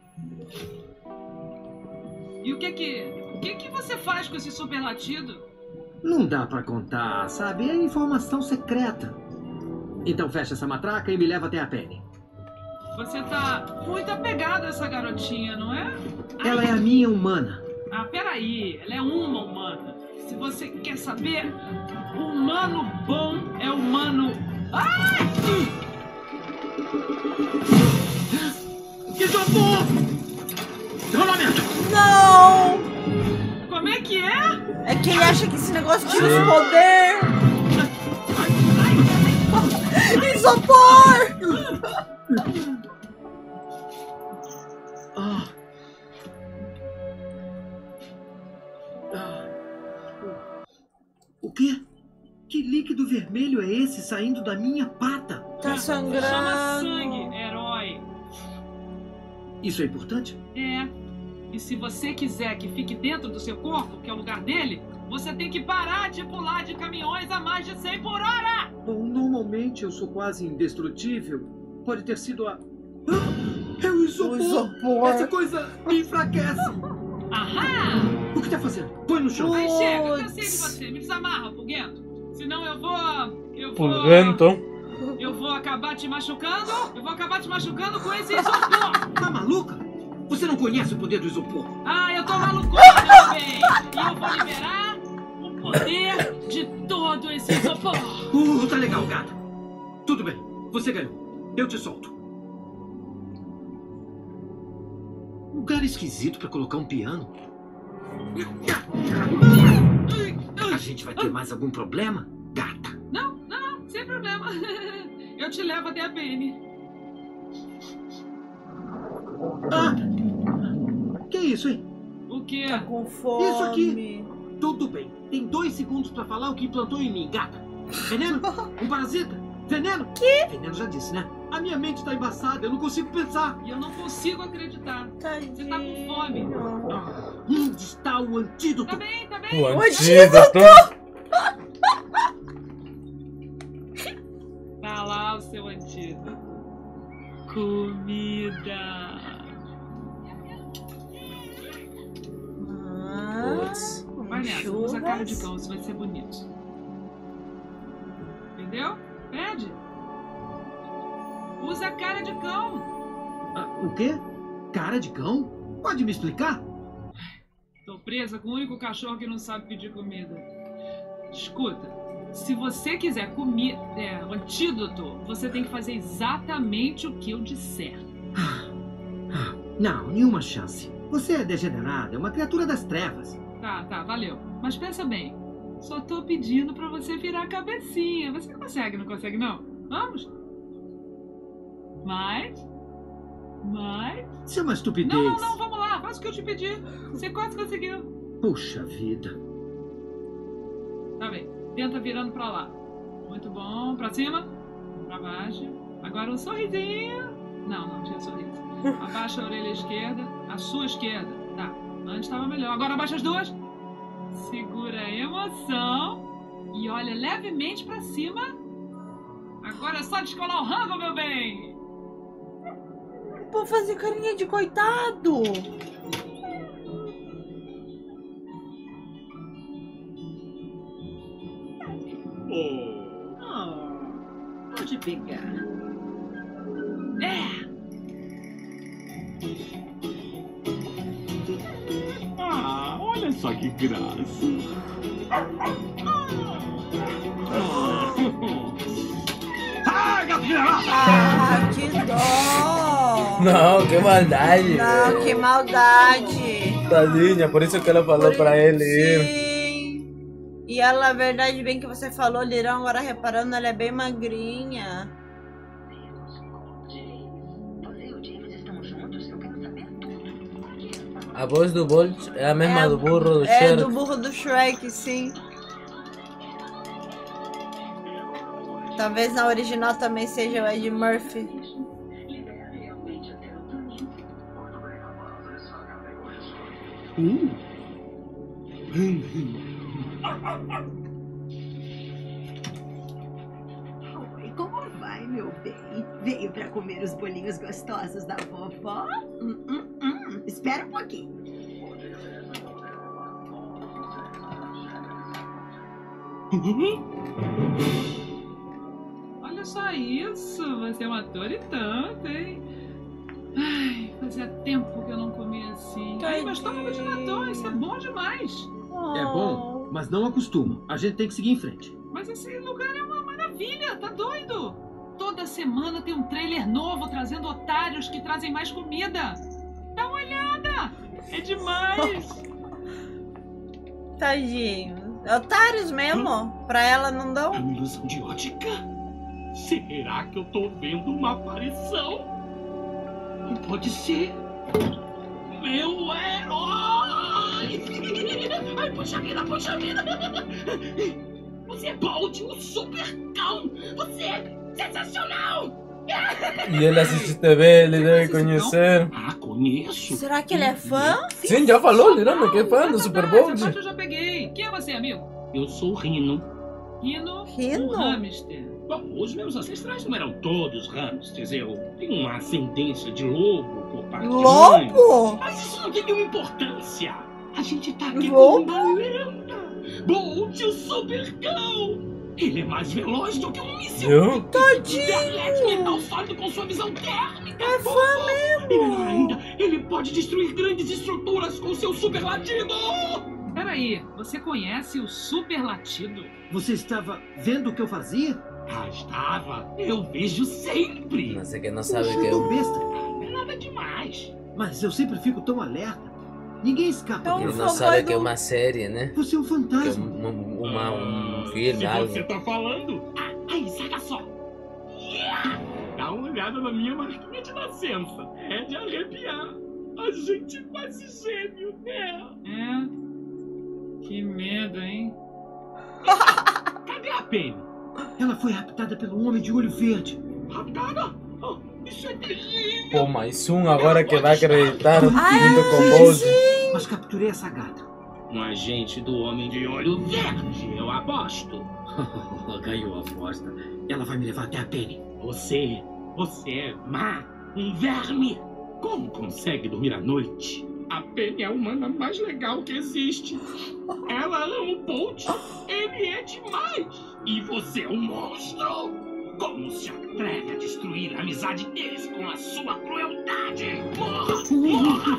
E o que que... O que que você faz com esse super latido? Não dá pra contar, sabe? É informação secreta. Então fecha essa matraca e me leva até a Penny. Você tá muito apegado a essa garotinha, não é? Ela Ai. é a minha humana. Ah, peraí. Ela é uma humana. Se você quer saber, o humano bom é o humano... Ai! Isopor! Rolamento! Não! Como é que é? É que ele acha que esse negócio tira os poder. Isopor! Ah. Ah. O quê? Que líquido vermelho é esse saindo da minha pata? Tá sangrando. Chama sangue, herói. Isso é importante? É. E se você quiser que fique dentro do seu corpo, que é o lugar dele, você tem que parar de pular de caminhões a mais de cem por hora! Bom, normalmente eu sou quase indestrutível. Pode ter sido a... Ah, é o isopor! O isopor. Essa coisa me enfraquece! Ahá! O que tá fazendo? Põe no chão! Aí chega, eu cansei de você. Me desamarra, Pulguento. Senão eu vou... Eu vou... Pulguento. Eu vou acabar te machucando. Eu vou acabar te machucando com esse isopor. Tá maluca? Você não conhece o poder do isopor? Ah, eu tô malucona, meu bem. E eu vou liberar o poder de todo esse isopor. Uh, tá legal, gata. Tudo bem, você ganhou. Eu te solto. Lugar esquisito pra colocar um piano. A gente vai ter mais algum problema? Não, não, não, sem problema. Eu te levo até a Penny. Ah! Que isso, hein? O quê? Tá com fome. Isso aqui. Tudo bem. Tem dois segundos pra falar o que implantou em mim, gata. Veneno? Um parasita? Veneno? Que? Veneno já disse, né? A minha mente tá embaçada, eu não consigo pensar. E eu não consigo acreditar. Tadinho. Você tá com fome. Ah, onde está o antídoto? Tá bem, tá bem. O antídoto. Tá lá o seu antídoto. Comida. Ah, vai nessa, usa a cara de cão, isso vai ser bonito. Entendeu? Pede. Usa a cara de cão. Ah, o quê? Cara de cão? Pode me explicar? Tô presa com o único cachorro que não sabe pedir comida. Escuta, se você quiser comer é, o antídoto, você tem que fazer exatamente o que eu disser. Ah, ah, não, nenhuma chance. Você é degenerada, é uma criatura das trevas. Tá, tá, valeu. Mas pensa bem, só tô pedindo pra você virar a cabecinha. Você consegue, não consegue não? Vamos? Mais? Mais? Isso é uma estupidez. Não, não, não, vamos lá, faz o que eu te pedi. Você quase conseguiu. Puxa vida. Tá bem, tenta virando pra lá. Muito bom, pra cima, pra baixo. Agora um sorrisinho. Não, não tinha sorriso. Abaixa a orelha esquerda, a sua esquerda. Tá, antes estava melhor. Agora abaixa as duas. Segura a emoção e olha levemente pra cima. Agora é só descolar o rango, meu bem. Vou fazer carinha de coitado. Oh, oh, pode pegar. É. Ah, olha só que graça. Ah, gato vira-lata! Ah, que dó. Não, que maldade. Não, que maldade. Tadinha, por isso que ela falou Por pra ele ir. Sim. E ela, a verdade, bem que você falou, Lirão, agora reparando, ela é bem magrinha. A voz do Bolt é a mesma É, do burro do É Shrek. do burro do Shrek, sim. Talvez na original também seja o Ed Murphy. Hum. Oi, como vai, meu bem? Veio pra comer os bolinhos gostosos da vovó? Hum, hum, hum. Espera um pouquinho. Olha só isso, você é um ator e tanto, hein? Ai, fazia tempo que eu não comia assim. Ai, mas estômago de latão, isso é bom demais. É bom, mas não acostuma. A gente tem que seguir em frente. Mas esse lugar é uma maravilha, tá doido? Toda semana tem um trailer novo trazendo otários que trazem mais comida. Dá uma olhada, é demais. Tadinho. Otários mesmo? Pra ela não dão? É uma ilusão de ótica? Será que eu tô vendo uma aparição? Não pode ser. Meu herói! Ai, puxa vida, puxa vida! Você é Bolt, o super cão! Você é sensacional! E ele assiste T V, ele deve conhecer. Ah, conheço. Será que ele é fã? Sim, já falou, Lirano, que é fã do Super Bowl. Essa parte eu já peguei. Quem é você, amigo? Eu sou o Rino. Rino? Rino? Um hamster. Bom, os meus ancestrais não eram todos hamsters. Eu tenho uma ascendência de lobo por parte de mãe. Lobo? Mas isso não tem nenhuma importância. A gente tá aqui Lobo? com uma lenda. Bolt, o super cão. Ele é mais veloz do que um míssil. Eu? Tadinho. Derrete metal sólido com sua visão térmica. É fã mesmo. E melhor ainda, ele pode destruir grandes estruturas com seu super latido. Peraí, você conhece o super latido? Você estava vendo o que eu fazia? Ah, estava. Eu vejo sempre. Não sei que não sabe Puxa, que eu tô eu... besta. Não é nada demais. Mas eu sempre fico tão alerta. Ninguém escapa Então, Ele dele. não sabe que é uma série, né? Você é um Que é fantasma. uma, uma, uma, Um filme, Se algo. você tá falando... Ah, aí, saca só. Yeah! Dá uma olhada na minha marquinha de nascença. É de arrepiar. A gente é quase gêmeo, né? É? Que medo, hein? Cadê a Penny? Ela foi raptada pelo homem de olho verde. Raptada? Oh, isso é terrível. Pô, mais um agora que vai acreditar Ai, junto com o Bolt. Mas capturei essa gata. Um agente do Homem de Olho Verde, eu aposto. Ganhou a aposta. Ela vai me levar até a Penny. Você, você é má, um verme. Como consegue dormir à noite? A Penny é a humana mais legal que existe. Ela ama o Bolt. Ele é demais. E você é um monstro. Como se atreve a destruir a amizade deles com a sua crueldade? Morra! Morra!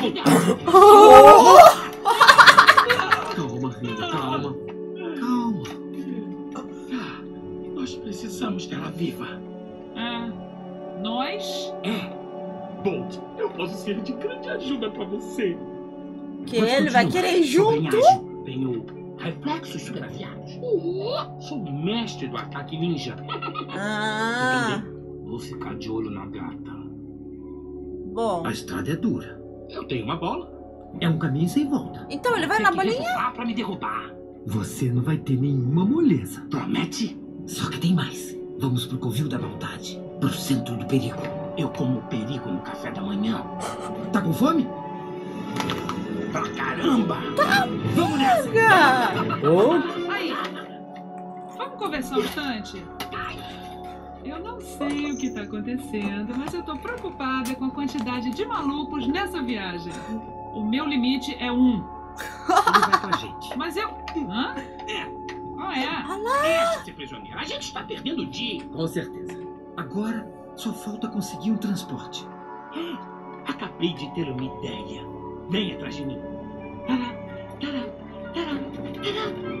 Calma, filha, calma. Calma. Ah, nós precisamos dela viva. Ah, nós? É. Bolt, eu posso ser de grande ajuda pra você. Que ele vai querer ir junto? Tenho reflexos super afiados. Sou o mestre do ataque ninja. Ah. Vou ficar de olho na gata. Bom. A estrada é dura. Eu tenho uma bola. É um caminho sem volta. Então ele vai na bolinha? Derrubar pra me derrubar. Você não vai ter nenhuma moleza. Promete? Só que tem mais. Vamos pro covil da maldade. Pro centro do perigo. Eu como perigo no café da manhã. Tá com fome? Pra caramba! Tá. Vamos nessa! Oh. Aí, vamos conversar um instante? Eu não sei o que tá acontecendo, mas eu tô preocupada com a quantidade de malucos nessa viagem. O meu limite é um. Ele vai com a gente. Mas eu... Hã? É. Ah, é? Deixa ser prisioneiro. A gente está perdendo o dia. Com certeza. Agora, só falta conseguir um transporte. Acabei de ter uma ideia. Vem atrás de mim. Tará, tará, tará, tará.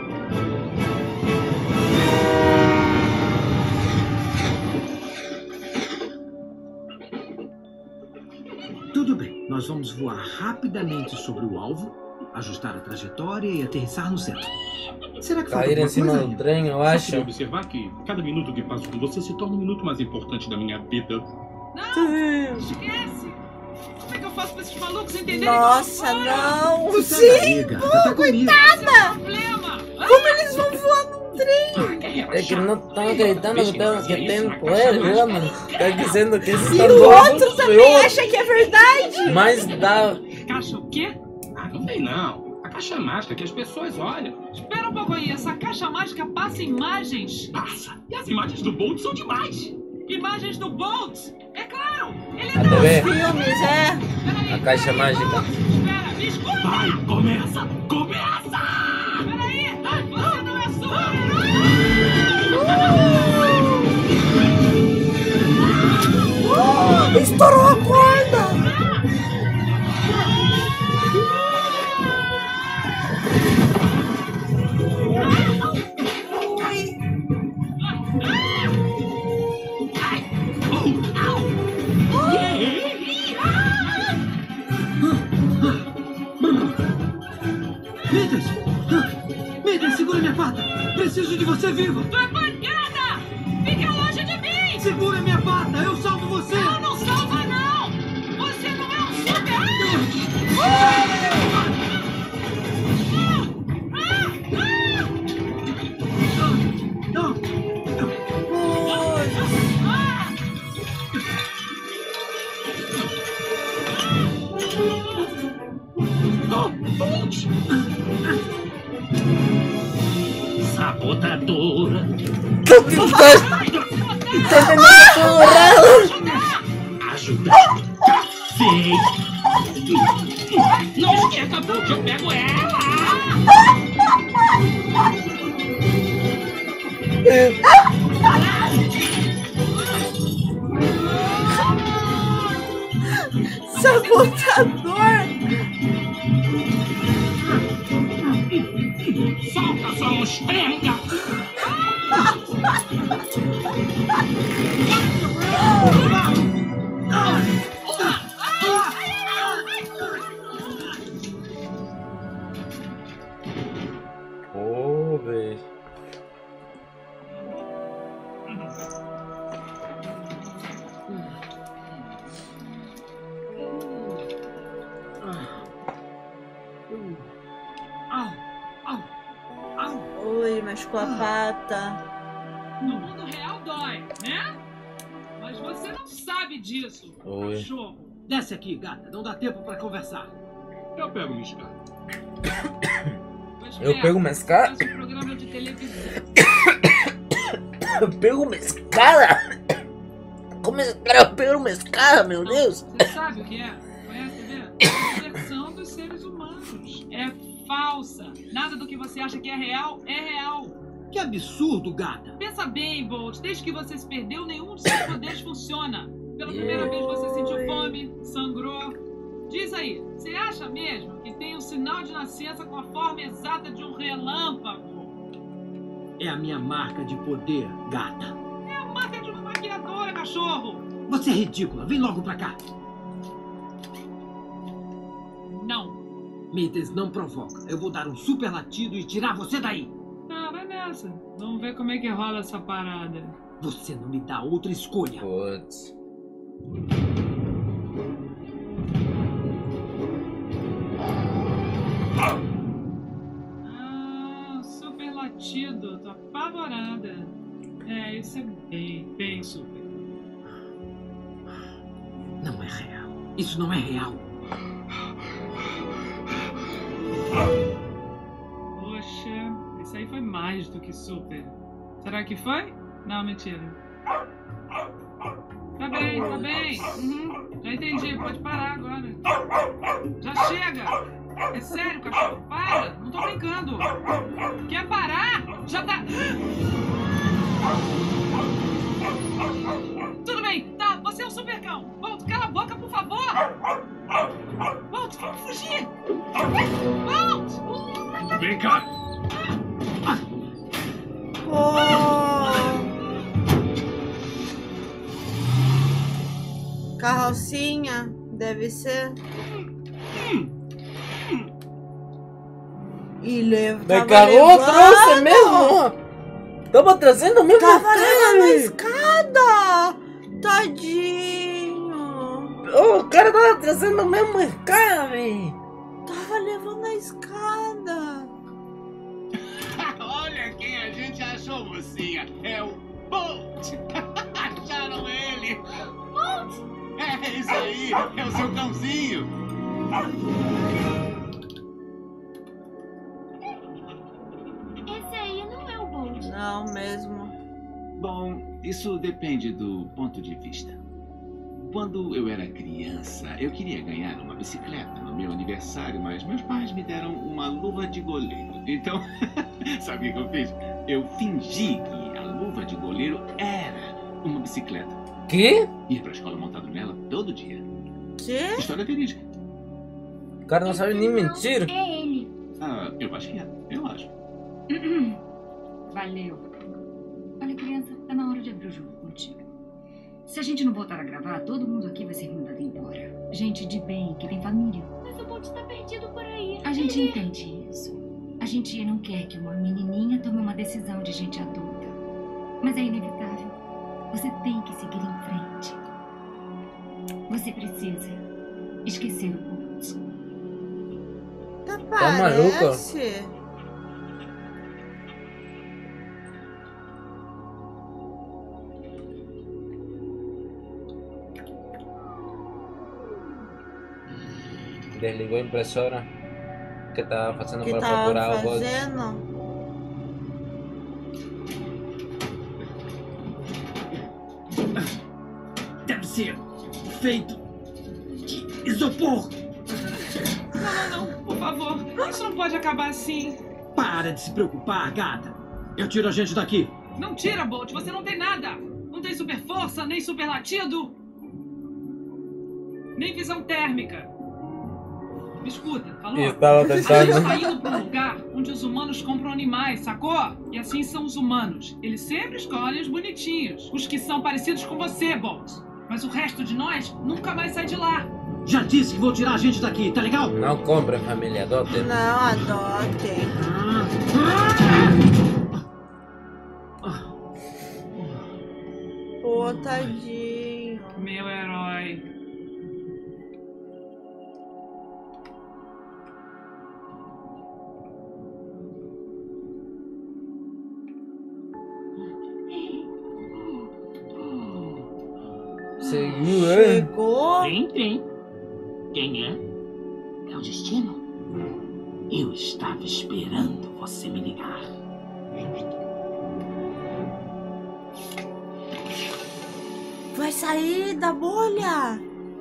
Tudo bem. Nós vamos voar rapidamente sobre o alvo, ajustar a trajetória e aterrissar no centro. Será que falta Cair em alguma cima coisa do ainda? trem, eu Só acho. queria observar que cada minuto que passo com você se torna um minuto mais importante da minha vida. Não! Esquece! Como é que eu faço pra esses malucos entenderem? Nossa, não! Você Sim, tá pô, tá comigo. coitada! Problema! Como eles vão voar num trem? É que não estão acreditando que tem, que tem poder, viu, mano? Tá dizendo que esse E tá o doido, outro também eu- acha que é verdade. Mas dá. Caixa o quê? Ah, não vem não. A caixa mágica que as pessoas olham. Espera um pouco aí, essa caixa mágica passa imagens. Passa. E as imagens do Bolt são demais. Imagens do Bolt? É claro! Ele é A da... T V, Filmes, é. a caixa mágica. Espera, me escuta! Vai, começa! Começa! Peraí! Você não é super-herói! Uh, estourou a corda! Midas! Midas, segura minha pata! Preciso de você viva! Tu é pancada! Fica longe de mim! Segura minha pata! Eu salvo você! Não, não salva não! Você não é um super-herói! Sabotadora. Ajuda. Café. Não esqueça, Bolt, eu pego ela. Sabotador! Solta sua mostrenga. Pô, velho. Mas com a pata. No mundo real dói, né? Mas você não sabe disso, Oi. cachorro. Desce aqui, gata. Não dá tempo pra conversar. Eu pego uma escada. Pois Eu bem, pego uma escada? faz um programa de televisão. Eu pego uma escada? Como é que eu pego uma escada, meu Deus? Você sabe o que é? Conhece, vê? É a versão dos seres humanos. É falsa. Nada do que você acha que é real, é real. Que absurdo, gata. Pensa bem, Bolt. Desde que você se perdeu, nenhum de seus poderes funciona. Pela primeira vez você sentiu fome, sangrou. Diz aí, você acha mesmo que tem um sinal de nascença com a forma exata de um relâmpago? É a minha marca de poder, gata. É a marca de uma maquiadora, cachorro. Você é ridícula. Vem logo pra cá. Não. Mittens, não provoca. Eu vou dar um super latido e tirar você daí. Ah, vai nessa. Vamos ver como é que rola essa parada. Você não me dá outra escolha. Putz. Ah, super latido. Tô apavorada. É, isso é bem, bem super. Não é real. Isso não é real. Poxa, isso aí foi mais do que super. Será que foi? Não, mentira. Tá bem, tá bem. Uhum. Já entendi, pode parar agora. Já chega! É sério, cachorro, para! Não tô brincando! Quer parar? Já tá... Tudo bem, tá, você é um super cão. Bolt, cala a boca, por favor! Bolt, vamos fugir! Bolt! Vem cá! Oh. Carrocinha, deve ser. E leva. Me cagou, trouxe mesmo! Tava trazendo mesmo. Tava cara. levando a escada! Tadinho! Oh, o cara tava trazendo mesmo a escada, velho! Tava levando a escada! Olha quem a gente achou, mocinha! É o Bolt! Acharam ele! Bolt! É isso aí! É o seu cãozinho! Esse aí não é o Bolt. Não mesmo. Bom, isso depende do ponto de vista. Quando eu era criança, eu queria ganhar uma bicicleta no meu aniversário, mas meus pais me deram uma luva de goleiro. Então, sabe o que eu fiz? Eu fingi que a luva de goleiro era uma bicicleta. Que? Ia pra escola montado nela todo dia. Que? História verídica. O cara não sabe nem mentir. É ele. Ah, eu acho que é. Eu acho. Valeu. Olha, criança, tá na hora de abrir o jogo contigo. Se a gente não voltar a gravar, todo mundo aqui vai ser mandado embora. Gente de bem, que tem família. Mas o Bolt tá perdido por aí. A gente Ele... entende isso. A gente não quer que uma menininha tome uma decisão de gente adulta. Mas é inevitável. Você tem que seguir em frente. Você precisa esquecer o Bolt. Tá, Tá maluco? parece. Desligou a impressora que tava fazendo Que para tava procurar o Bolt. fazendo? Deve ser feito de isopor. Não, não, não, por favor. Isso não pode acabar assim. Para de se preocupar, gata. Eu tiro a gente daqui. Não tira, Bolt, você não tem nada. Não tem super força, nem super latido, nem visão térmica. Me escuta, falou? Eu tava A gente tentando. está indo para um lugar onde os humanos compram animais, sacou? E assim são os humanos. Eles sempre escolhem os bonitinhos, os que são parecidos com você, Bolt. Mas o resto de nós nunca mais sai de lá. Já disse que vou tirar a gente daqui, tá legal? Não compre, família, adote. Não, adotem. Pô, tadinho. Meu herói. Conseguiu, hein? Chegou. Tem, tem. Quem é? É o destino. Eu estava esperando você me ligar. Vai sair da bolha.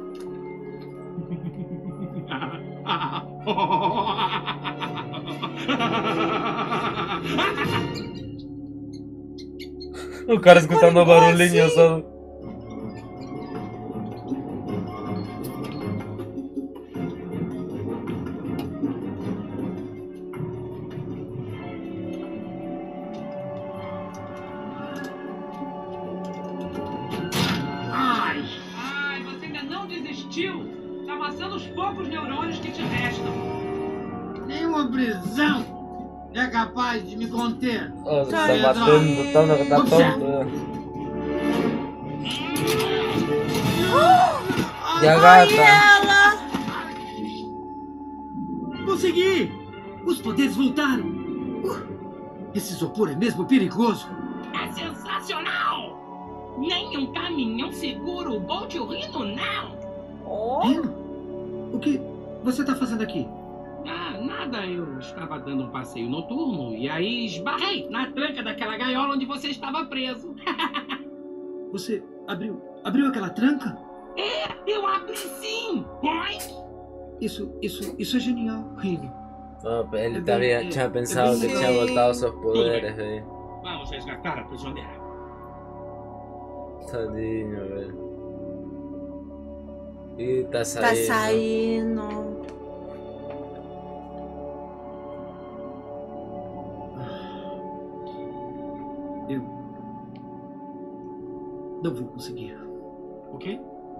O cara escutando o barulhinho só. Ai, ai, você ainda não desistiu? Tá amassando os poucos neurônios que te restam. Nenhuma prisão é capaz de me conter. Oh, tá batendo, tá, tá tonto. E a gata? Ela. Consegui! Os poderes voltaram. Uh, esse isopor é mesmo perigoso. É sensacional! Nem um caminhão segura o Bolt e o Rino, não! Oh. Rino? O que você tá fazendo aqui? Ah, nada, eu estava dando um passeio noturno e aí esbarrei na tranca daquela gaiola onde você estava preso. Você abriu, abriu aquela tranca? É, eu abri sim! Boing! Isso, isso, isso é genial, Rino. Oh, ele todavía tinha pensado que tinha voltado seus poderes aí. Vamos resgatar a prisioneira. Tadinho, velho. Ih, tá saindo. Tá saindo. Eu não vou conseguir. O quê?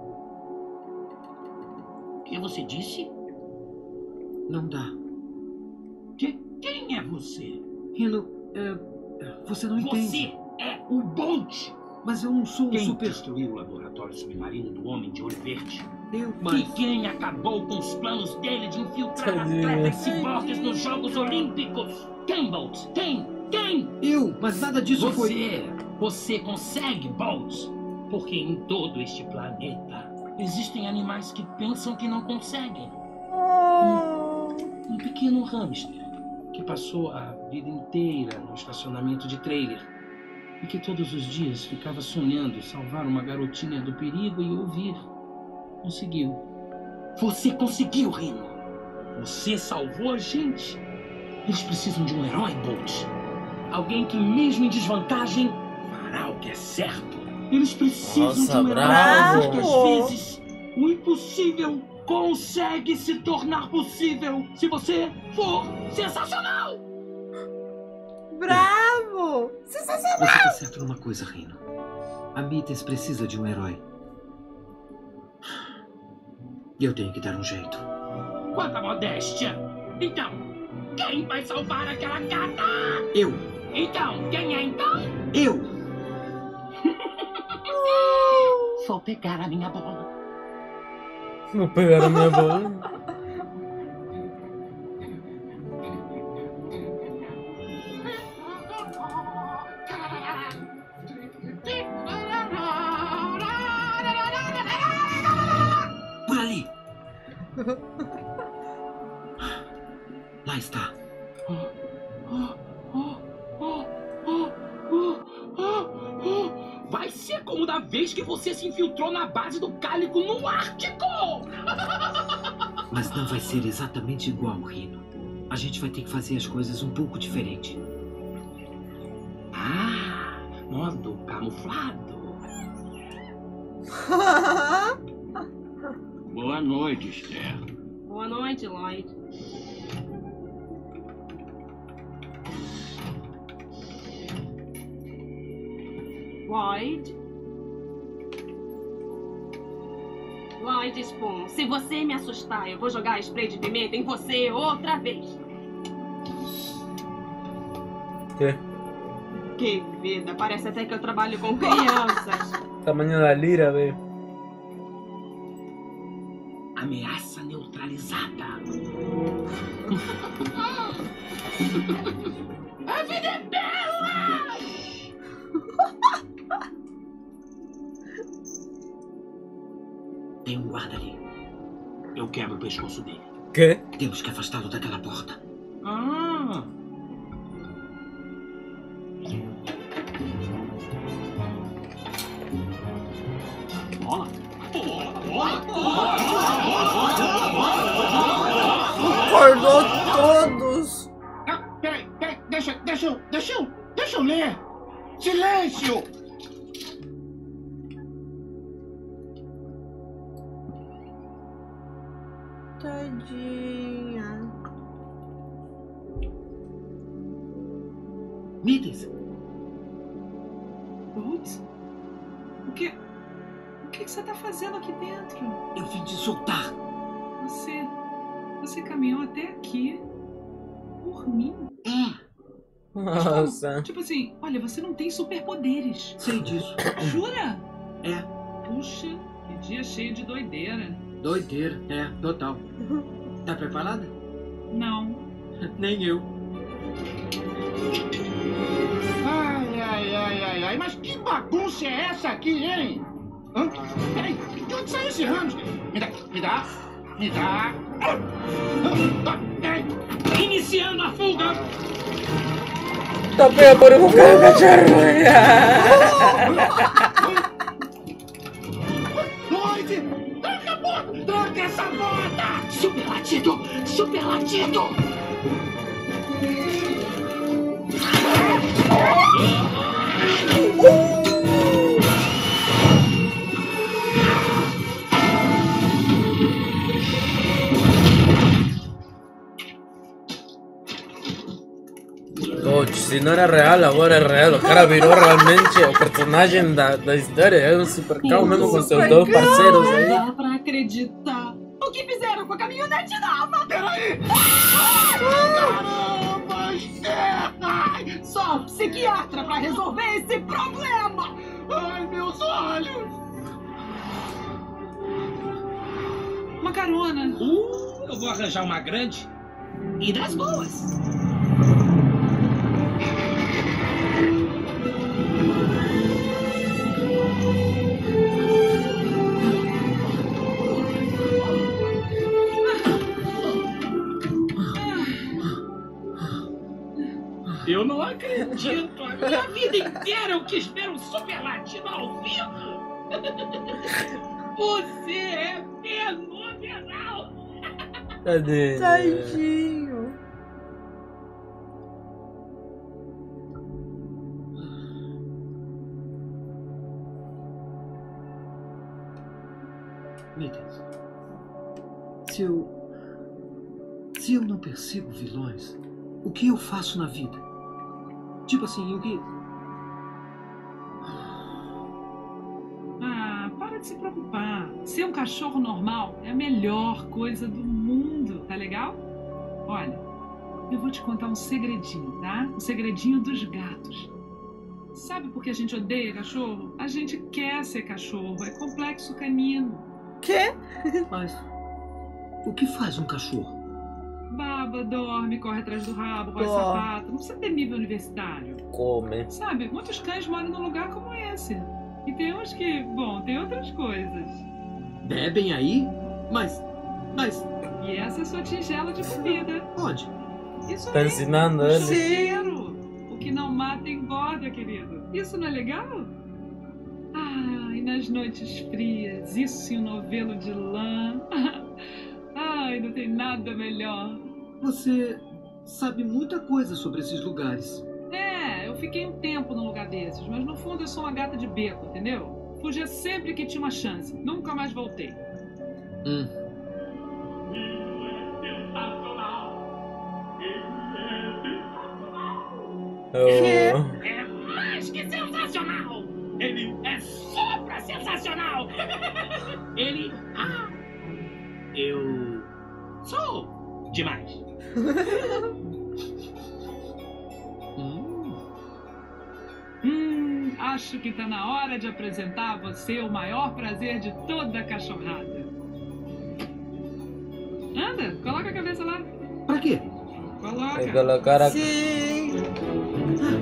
O que você disse? Não dá. Que, quem é você? Rino, é, você não entende. Você é o Bolt! Mas eu não sou um quem super... destruiu o laboratório submarino do Homem de Olho Verde? Eu, mas... E quem acabou com os planos dele de infiltrar atletas ciborgues nos Jogos Olímpicos? Quem, Bolt? Quem? Quem? Eu, mas nada disso você, foi... Você consegue, Bolt? Porque em todo este planeta existem animais que pensam que não conseguem. Um, um pequeno hamster que passou a vida inteira no estacionamento de trailer e que todos os dias ficava sonhando salvar uma garotinha do perigo e ouvir. Conseguiu. Você conseguiu, Rino. Você salvou a gente. Eles precisam de um herói, Bolt. Alguém que, mesmo em desvantagem, fará o que é certo. Eles precisam Nossa, de um herói, bravo. porque às vezes o impossível consegue se tornar possível se você for sensacional. Bravo! Sensacional! Você tá certo numa coisa, Rino. A Mites precisa de um herói. E eu tenho que dar um jeito. Quanta modéstia! Então, quem vai salvar aquela gata? Eu! Então, quem é então? Eu! Vou pegar a minha bola. Vou pegar a minha bola. Por ali! Lá está. Vai ser como da vez que você se infiltrou na base do Cálico no Ártico! Mas não vai ser exatamente igual, Rino. A gente vai ter que fazer as coisas um pouco diferente. Ah, modo camuflado. Boa noite, Esther. Boa noite, Lloyd. Lloyd? Lloyd Spoon, se você me assustar, eu vou jogar spray de pimenta em você outra vez. Que? Que vida, parece até que eu trabalho com crianças. Tamanho da lira, velho. Ameaça neutralizada. A vida é bela! Tem um guarda ali. Eu quebro o pescoço dele. Que? Temos que afastá-lo daquela porta. Ah! Bola! Acordou todos. Ah, peraí, peraí, deixa, deixa eu, deixa eu, deixa eu ler. Silêncio! Tadinha. Mittens. Putz. O que... O que você tá fazendo aqui dentro? Eu vim te soltar. Você... Você caminhou até aqui. Por mim? É. Nossa. Tipo assim, olha, você não tem superpoderes. Sei disso. Jura? É. Puxa, que dia cheio de doideira. Doideira, é, total. Tá preparada? Não. Nem eu. Ai, ai, ai, ai, ai, mas que bagunça é essa aqui, hein? Hã? Peraí, de onde saiu esse hamster? Me dá, me dá, me dá. Ah, ah, peraí. Iniciando a fuga. Tá pega por um cara cachorro. Lloyd, tranca a porta, tranca essa porta. Super latido, super latido. Coach, se não era real, agora é real. O cara virou realmente o personagem da, da história. É um super cão mesmo com seus dois parceiros aí. Não dá pra acreditar. O que fizeram com a caminhonete nova? Peraí! Caramba, Esther! Só psiquiatra pra resolver esse problema! Ai, meus olhos! Uma carona. Uh, eu vou arranjar uma grande. E das boas. Eu não acredito. A minha vida inteira eu quis ver um super latino ao vivo. Você é fenomenal. Tadinho. Tadinho. Mittens, se eu... Se eu não persigo vilões, o que eu faço na vida? Tipo assim, o que... Ah, para de se preocupar. Ser um cachorro normal é a melhor coisa do mundo, tá legal? Olha, eu vou te contar um segredinho, tá? Um segredinho dos gatos. Sabe por que a gente odeia cachorro? A gente quer ser cachorro, é complexo canino. Quê? Mas o que faz um cachorro? Baba, dorme, corre atrás do rabo, roça Dó. sapato. Não precisa ter nível universitário. Come. Sabe, muitos cães moram num lugar como esse. E tem uns que, bom, tem outras coisas. Bebem aí? Mas... Mas... E essa é a sua tigela de comida. Onde? Isso Tá aí. ensinando ele. Cheiro. O que não mata engorda, querido. Isso não é legal? Ah, e nas noites frias, isso e um novelo de lã. Ai, não tem nada melhor. Você sabe muita coisa sobre esses lugares. É, eu fiquei um tempo num lugar desses, mas no fundo eu sou uma gata de beco, entendeu? Fugia sempre que tinha uma chance. Nunca mais voltei. Hum. Oh. É mais que sensacional! Ele é super sensacional! Ele... Ah! Eu... sou demais! hum. Hum, acho que tá na hora de apresentar a você o maior prazer de toda a cachorrada. Anda, coloca a cabeça lá. Pra quê? Coloca. Vai colocar a... Sim.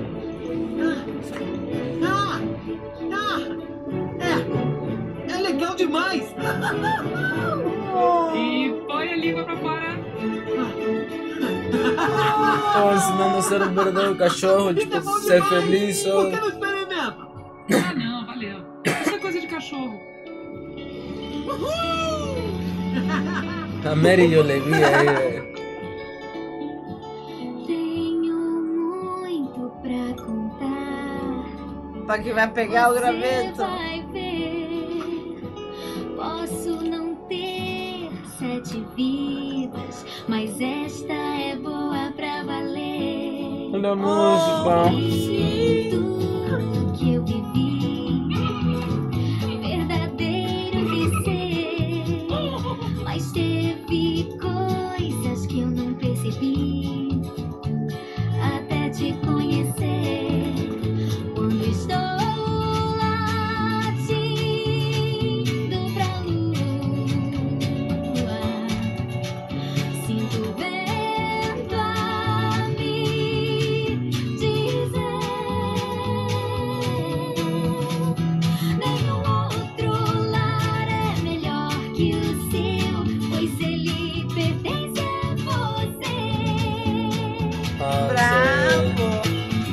Ah, ah, é, é legal legal demais! E põe a língua pra fora. Estão ensinando a ser um verdadeiro cachorro, tipo, ser feliz. Só... Por que não experimenta? Ah, não, valeu. Isso é coisa de cachorro. A Mary e o Levi aí, velho. Tenho muito pra contar. Pra que vai pegar o Você graveto? vai ver. Posso não ter sete vidas, mas esta é boa pra valer. Olha a música. E tudo que eu vivi, verdadeiro que ser, mas teve coisas que eu não percebi até te conhecer. Quando estou latindo pra lua, sinto o vento a me dizer: nenhum outro lar é melhor que o seu, pois ele pertence a você. Bravo!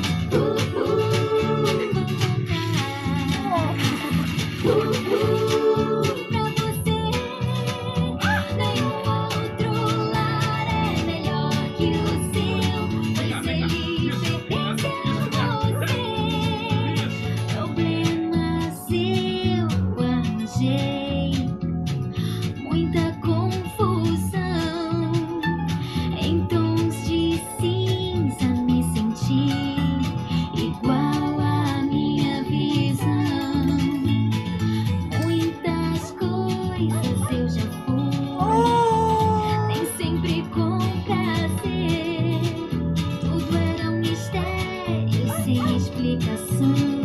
Muita confusão, em tons de cinza me senti igual à minha visão. Muitas coisas eu já fui, nem sempre com prazer. Tudo era um mistério sem explicação,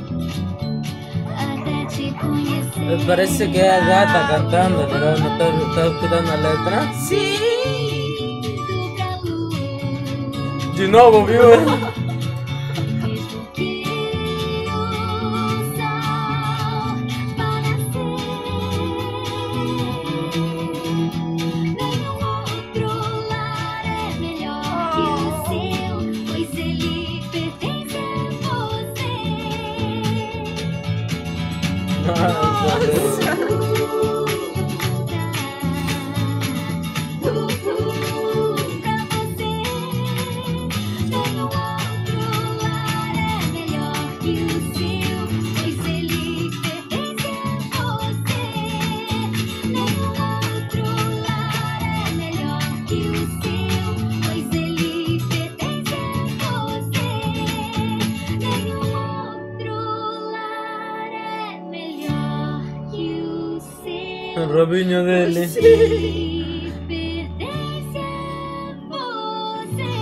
até te conhecer. Parece que é a gata cantando, pero no está, está escutando a letra. Sim! De novo, viu? Mesmo que o sol vá nascer, nenhum outro lar é melhor que o seu, pois ele pertence a você. Nossa! O Robinho dele. Ele pertence a você.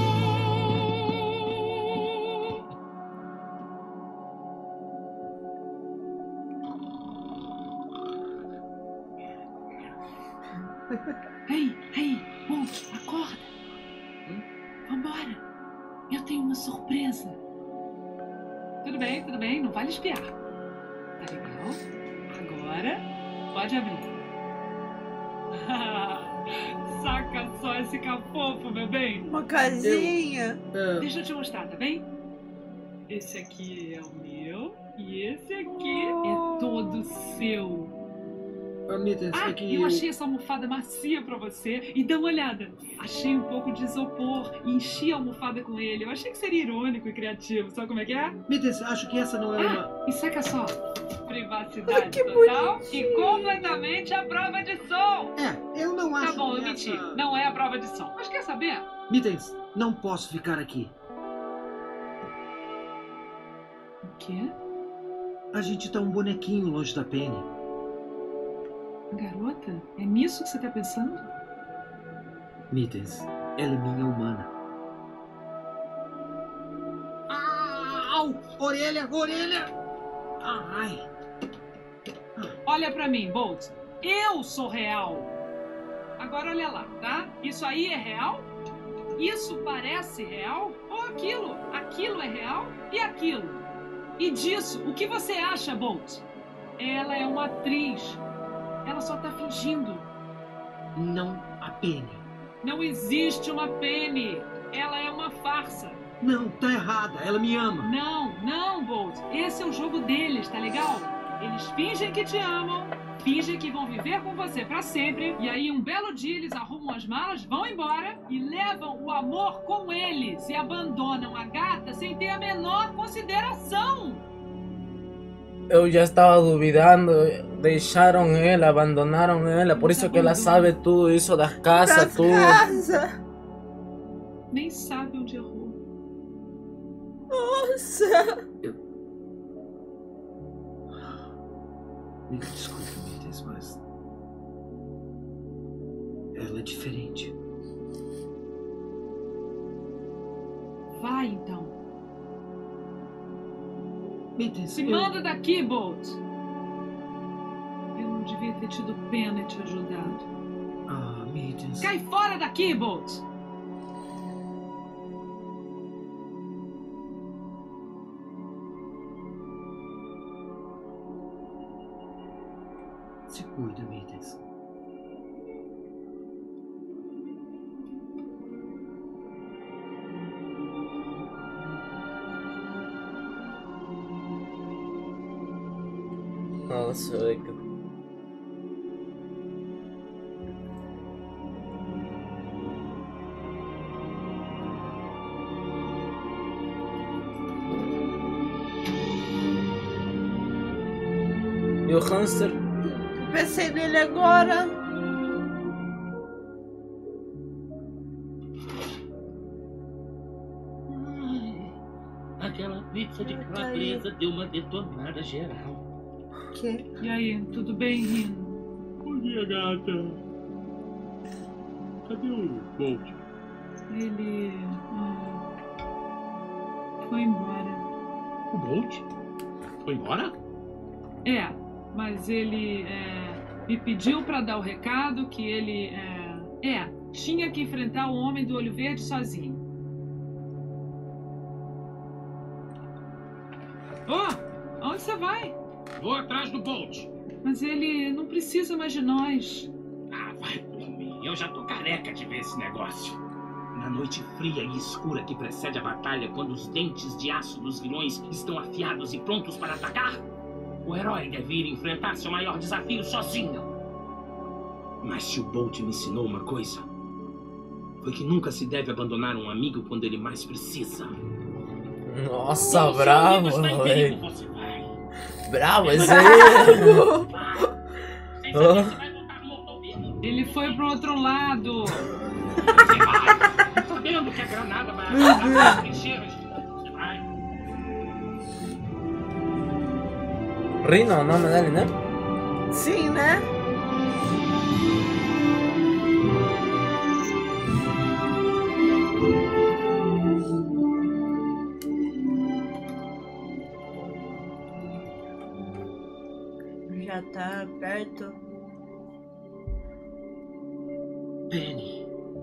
Ei, ei, Bolt, acorda. Vambora. Eu tenho uma surpresa. Tudo bem, tudo bem, não vale espiar. Tá legal? Agora, pode abrir. Saca só esse cafofo, meu bem. Uma casinha. É, Deixa eu te mostrar, tá bem? Esse aqui é o meu e esse aqui é todo seu. Anitta, Ah, é que eu achei essa almofada macia pra você. E dá uma olhada. Achei um pouco de isopor e enchi a almofada com ele. Eu achei que seria irônico e criativo. Sabe como é que é? Mittens, acho que essa não é uma... Ah, e saca só. Privacidade Que total bonitinho. e completamente a prova de som. É, eu não acho Tá bom, que eu menti. essa... Não é a prova de som. Mas quer saber? Mittens, não posso ficar aqui. O quê? A gente tá um bonequinho longe da Penny. Garota? É nisso que você tá pensando? Mittens, ela é minha humana. Au! Orelha, orelha! Ai! Olha pra mim, Bolt. Eu sou real. Agora olha lá, tá? Isso aí é real? Isso parece real? Ou aquilo? Aquilo é real? E aquilo? E disso, o que você acha, Bolt? Ela é uma atriz. Ela só tá fingindo. Não a Penny. Não existe uma Penny. Ela é uma farsa. Não, tá errada. Ela me ama. Não, não, Bolt. Esse é o jogo deles, tá legal? Eles fingem que te amam, fingem que vão viver com você pra sempre, e aí um belo dia eles arrumam as malas, vão embora e levam o amor com eles e abandonam a gata sem ter a menor consideração. Eu já estava duvidando, deixaram ela, abandonaram ela, por isso que ela sabe tudo isso das casas, tudo. Casa. Nem sabe onde errou. Nossa! Eu... Me desculpe, Midas, mas... ela é diferente. Vai, então. Midas, Se eu... manda daqui, Bolt. Eu não devia ter tido pena de te ajudado. Ah, Midas... Cai fora daqui, Bolt! Se cuida, Midas. Nossa, é que... E o hamster? Pensei nele agora. Ai, aquela pizza de calabresa deu uma detonada geral. Que? E aí, tudo bem, Rino? Bom dia, gata. Cadê o Bolt? Ele... ah, foi embora. O Bolt? Foi embora? É, mas ele é, me pediu pra dar o recado que ele é, é, tinha que enfrentar o homem do olho verde sozinho. Ô, oh, onde você vai? Vou atrás do Bolt. Mas ele não precisa mais de nós. Ah, vai por mim. Eu já tô careca de ver esse negócio. Na noite fria e escura que precede a batalha, quando os dentes de aço dos vilões estão afiados e prontos para atacar, o herói deve ir enfrentar seu maior desafio sozinho. Mas se o Bolt me ensinou uma coisa, foi que nunca se deve abandonar um amigo quando ele mais precisa. Nossa, bravo, velho. Bravo, esse aí. Oh. Ele foi pro outro lado. Você vai. Tô sabendo que a granada vai atacar as trincheiras. Você vai. Rino, o nome dele, né? Sim, né? Já tá perto. Penny.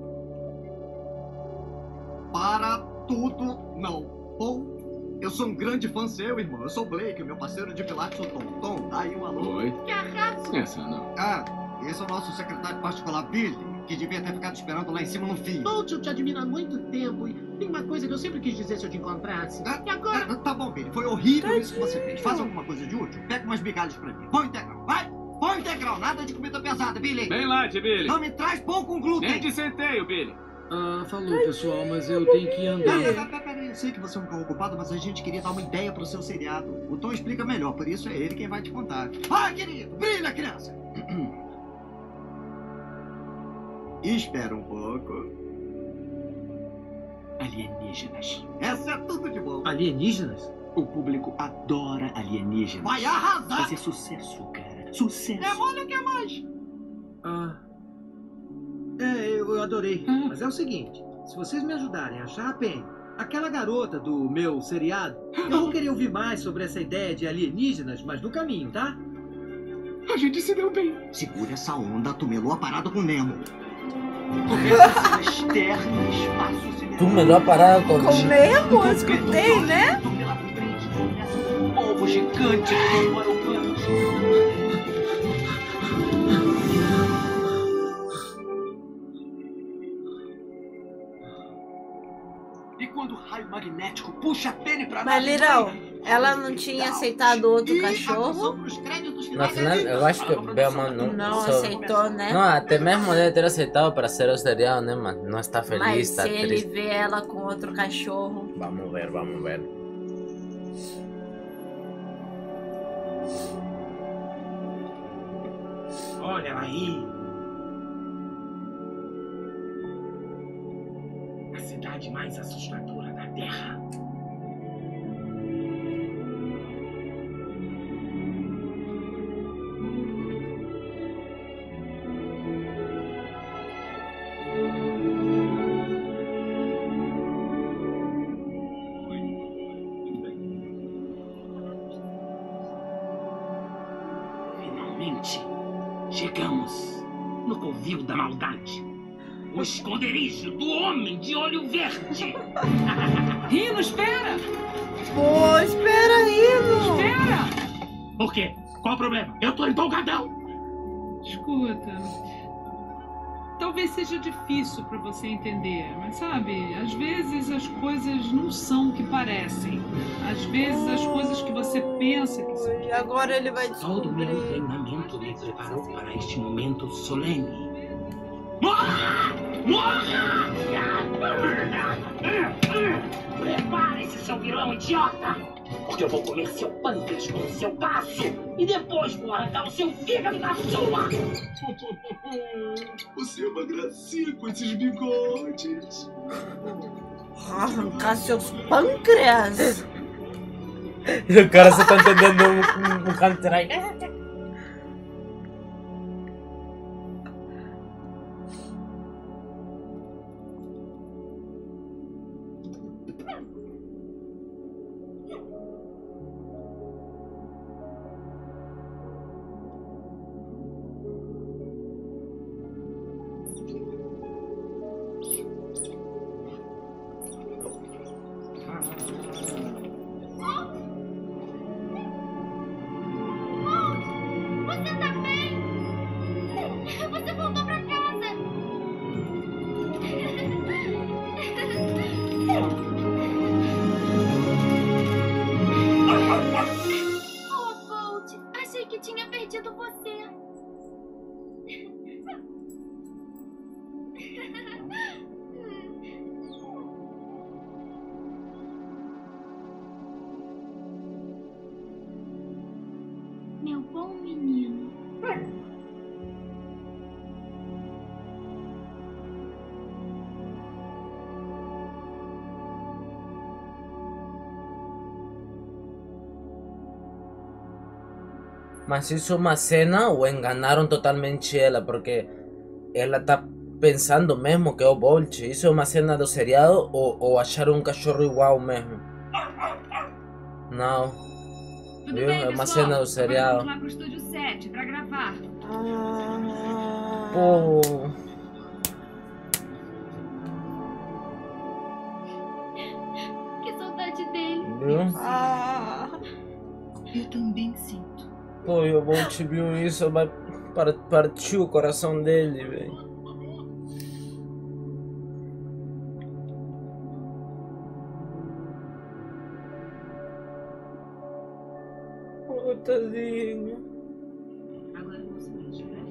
Para tudo, não. Ou eu sou um grande fã seu, irmão. Eu sou o Blake, o meu parceiro de pilates, o Tom. Tom, dá aí um alô. Oi. Que arraso! Essa não. Ah, esse é o nosso secretário particular, Billy, que devia ter ficado esperando lá em cima no fio. Bolt, eu te admiro há muito tempo. E tem uma coisa que eu sempre quis dizer se eu te encontrasse. Ah, E agora? ah, tá bom, Billy. Foi horrível isso que você fez. Faz alguma coisa de útil. Pega umas migalhas pra mim. Põe integral, vai! Põe integral. Nada de comida pesada, Billy. Bem light, Billy. Não me traz pão com glúten. Nem de centeio, Billy. Ah, falou, pessoal, mas eu tenho que andar. Pera, pera, pera, eu sei que você é um cão ocupado, mas a gente queria dar uma ideia pro seu seriado. O Tom explica melhor, por isso é ele quem vai te contar. Ah, querido, brilha, criança! Espera um pouco. Alienígenas. Essa é tudo de bom. Alienígenas? O público adora alienígenas. Vai arrasar! Vai ser sucesso, cara. Sucesso. É mole, quer mais? Ah... É, eu adorei. Hum. Mas é o seguinte, se vocês me ajudarem a achar a Penny, aquela garota do meu seriado, eu vou querer ouvir mais sobre essa ideia de alienígenas, mas no caminho, tá? A gente se deu bem. Segura essa onda, tu melou a parada com o Nemo. Conversa externa, espaço sideral. Tu melou a parada com o Nemo? Eu escutei, né? Um povo gigante que demora humanos. frenético. Puxa a pele pra Mas, nave Lirão, mãe. ela não tinha aceitado outro cachorro? No final, eu acho que Velma não... Não só- aceitou, né? Não, até mesmo deve ter aceitado para ser o seriado, né, mas não está feliz, Mas está se ele triste. vê ela com outro cachorro... Vamos ver, vamos ver. Olha ela aí. A cidade mais assustadora da Terra. Finalmente, chegamos no covil da maldade. O esconderijo do homem de olho verde. Rino, espera! Pô, espera, Rino! Espera! Por quê? Qual o problema? Eu tô empolgadão. Escuta. Talvez seja difícil pra você entender, mas sabe, às vezes as coisas não são o que parecem. Às vezes as coisas que você pensa que são. E agora ele vai Todo descobrir. meu treinamento me preparou para este momento solene. Morra! Morra! Prepare-se, seu vilão idiota! Porque eu vou comer seu pâncreas com o seu baço e depois vou arrancar o seu fígado da sua! Você é uma gracinha com esses bigodes. Arrancar seus pâncreas? E o cara só tá entendendo um, um, um canto aí. Você tá bem? Você voltou pra casa? Oh, Bolt, achei que tinha perdido você. Meu bom menino. Mas isso é uma cena ou enganaram totalmente ela? Porque ela tá pensando mesmo que é o Bolt. Isso é uma cena do seriado ou, ou acharam um cachorro igual mesmo? Não. Tudo Viu? bem, É uma pessoal. cena do seriado. Agora vamos lá pro estúdio sete pra gravar. Pô. Que saudade dele. Viu? Ah, eu também sinto. Pô, o Bolt viu isso, vai par- partiu o coração dele, velho. Pô, tadinho. Agora você vai esperar.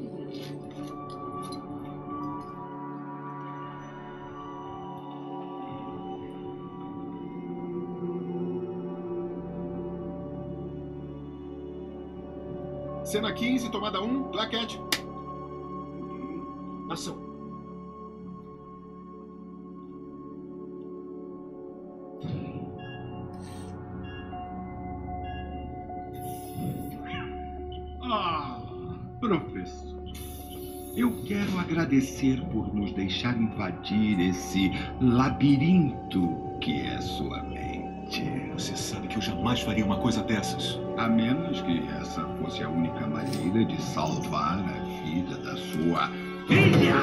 Cena quinze, tomada um, claquete. Ação. Ah, professor. Eu quero agradecer por nos deixar invadir esse labirinto que é sua mente. Você sabe que eu jamais faria uma coisa dessas. A menos que essa fosse a única maneira de salvar a vida da sua filha.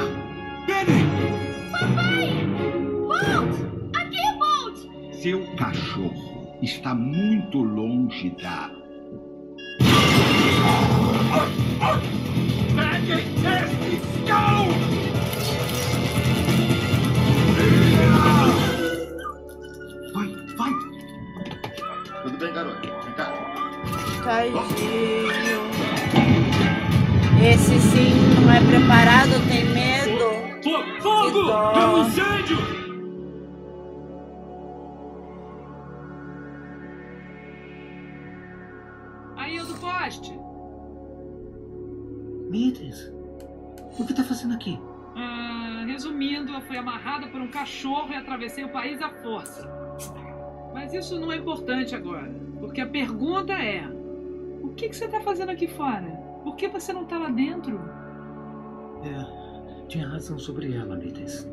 Papai! Bolt! Aqui é Bolt! Seu cachorro está muito longe da... Peguem esse cão! Vai, garota. Vem cá. Tadinho. Esse sim não é preparado, tem medo. Fo- Fogo! dó. É um incêndio! Aí, o do poste. Mites, o que tá fazendo aqui? Ah, resumindo, eu fui amarrada por um cachorro e atravessei o país à força. Mas isso não é importante agora, porque a pergunta é: o que, que você tá fazendo aqui fora? Por que você não tá lá dentro? É, tinha razão sobre ela, Mites.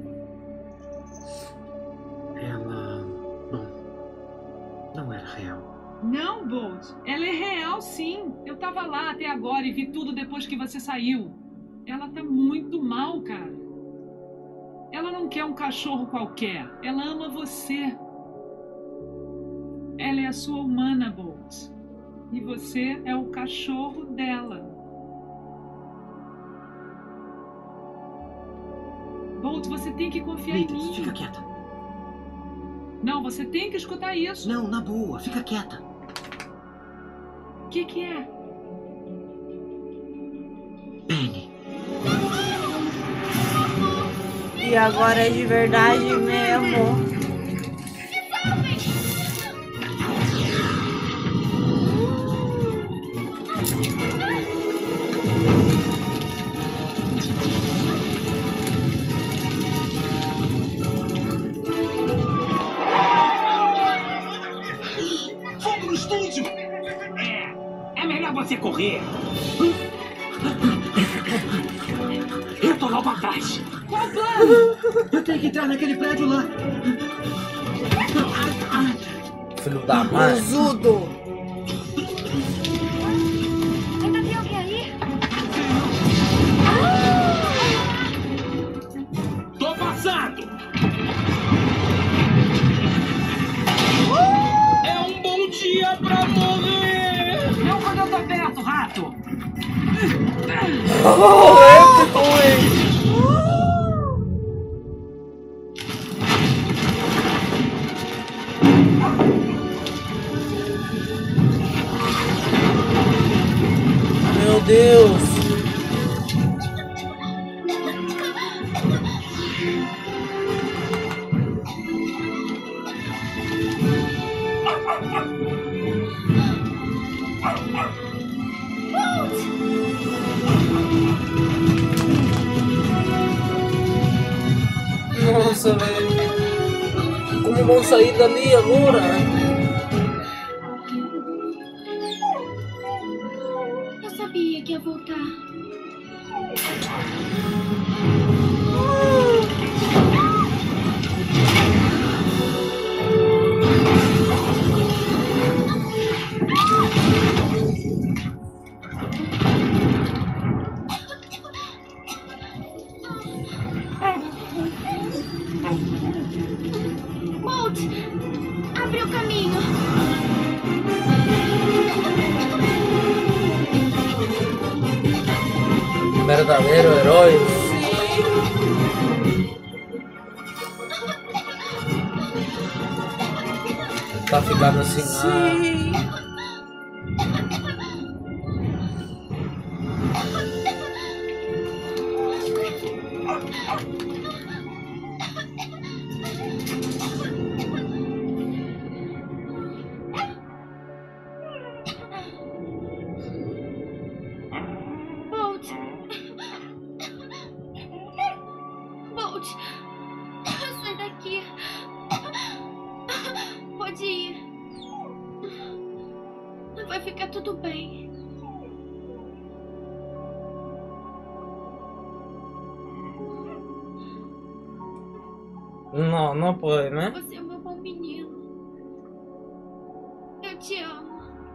Ela... bom, não era real. Não, Bolt. Ela é real, sim. Eu tava lá até agora e vi tudo depois que você saiu. Ela tá muito mal, cara. Ela não quer um cachorro qualquer. Ela ama você. Ela é a sua humana, Bolt. E você é o cachorro dela. Bolt, você tem que confiar em Mites, mim. fica quieta. Não, você tem que escutar isso. Não, na boa, fica quieta. O que que é? Penny. E agora é de verdade mesmo. Fogo no estúdio! É, é melhor você correr. Eu tô logo atrás. Qual o plano? Eu tenho que entrar naquele prédio lá. Filho da mãe. Usudo. Ainda tem alguém aí? Tô passando! É um bom dia pra morrer! Não quando eu tô perto, rato! Meu Deus. Nossa, velho. Como vão sair dali agora? Eu sabia que ia voltar. Bolt, abre o caminho. Verdadeiro herói. Tá ficando assim. Sim. Bolt. Bolt. Sai daqui. Pode ir. Vai ficar tudo bem. Não, não pode, né? Você é o meu bom menino. Eu te amo.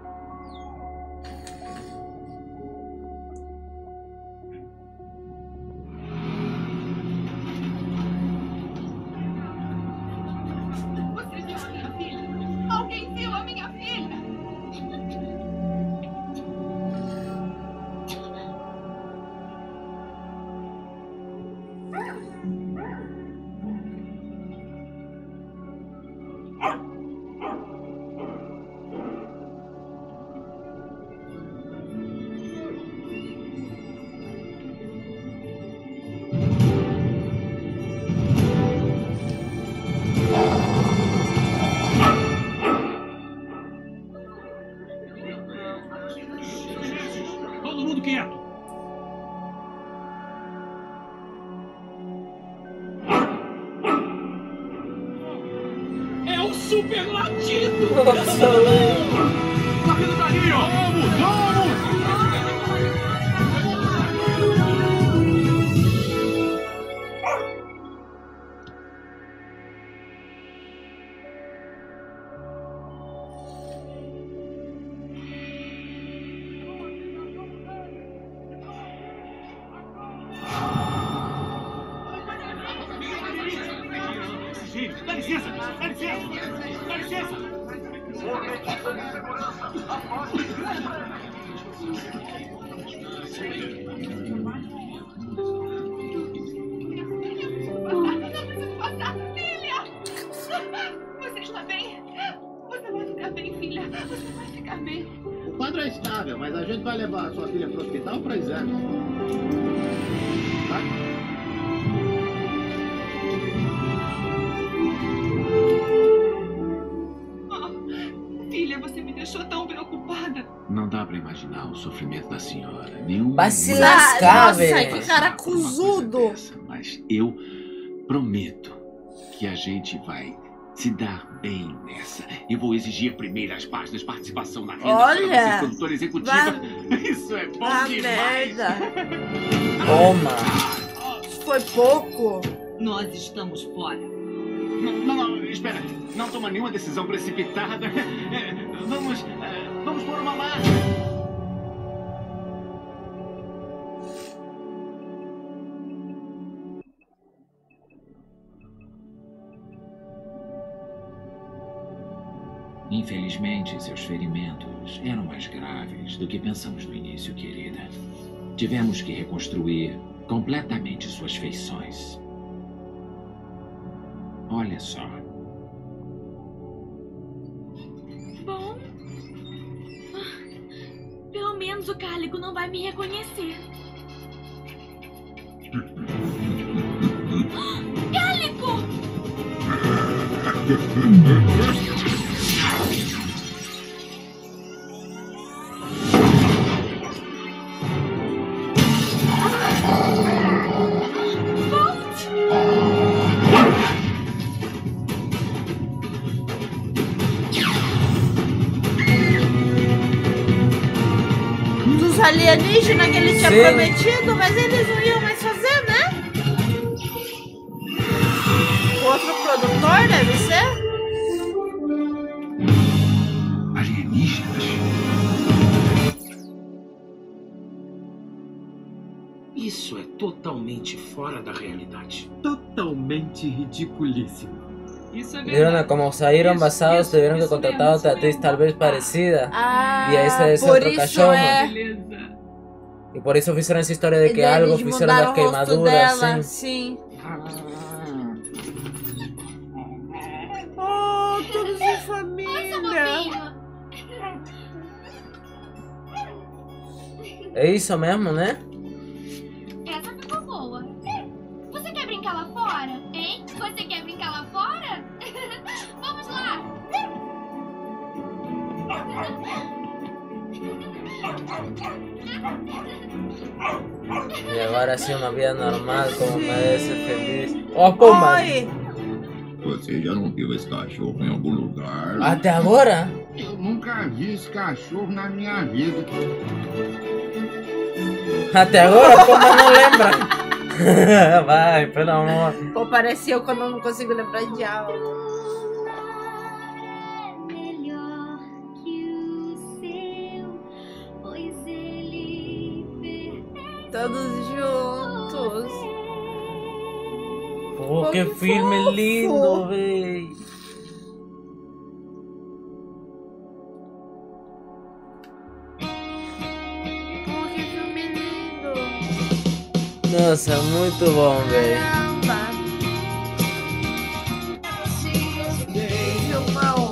Você viu a minha filha? Alguém viu a minha filha? mundo quieto. É um super latido. Tá vindo dali, ó. Vamos, vamos. Dá licença, dá licença, dá licença. Filha! Você está bem? Você vai ficar bem, filha. Você vai ficar bem. O quadro é estável, mas a gente vai levar a sua filha para o hospital para exame. Tá? Filha, você me deixou tão preocupada. Não dá pra imaginar o sofrimento da senhora. Nenhum. Vai se lascar, velho. Nossa, que cara acusudo. Mas eu prometo que a gente vai se dar bem nessa. Eu vou exigir primeiras páginas, participação na renda. Olha, produtora executiva. vai... Isso é bom ah, demais. merda. Toma. Foi pouco. Nós estamos fora. Não, não, não, espera. Não toma nenhuma decisão precipitada. É, vamos, é, vamos por uma marcha. Infelizmente, seus ferimentos eram mais graves do que pensamos no início, querida. Tivemos que reconstruir completamente suas feições. Olha só. Bom, pelo menos o Cálico não vai me reconhecer. Cálico! Dos alienígenas que ele tinha Sim. prometido, mas eles não iam mais fazer, né? Outro produtor deve ser? Alienígenas? Isso é totalmente fora da realidade. Totalmente ridiculíssimo. Isso é Vieron a verdade. como salieron Isso, basados, isso, tuvieron que isso contratar mesmo, otra isso actriz mesmo. tal vez parecida. Ah, Y ese es por otro isso cachorro. é. Beleza. Y por eso hicieron esa historia de que Eles algo hicieron mudaram las o rosto queimaduras, dela, sim. sim. Oh, todos em família. É isso mesmo, né? Essa ficou boa. Você quer brincar lá fora? Hein? Você quer brincar lá fora? Vamos lá! E agora sim uma vida normal, como merece ser feliz. Ó, pô, mano. Oi. Você já não viu esse cachorro em algum lugar? Até agora? Eu nunca vi esse cachorro na minha vida. Até agora, como não lembra? Vai, pelo amor. Pô, parece eu quando eu não consigo lembrar de algo. Melhor que o seu, pois ele pertence. Todos juntos. Pô, que Que filme fofo. lindo, véi. Pô, que filme lindo. Nossa, muito bom, véi. Caramba. Filmão.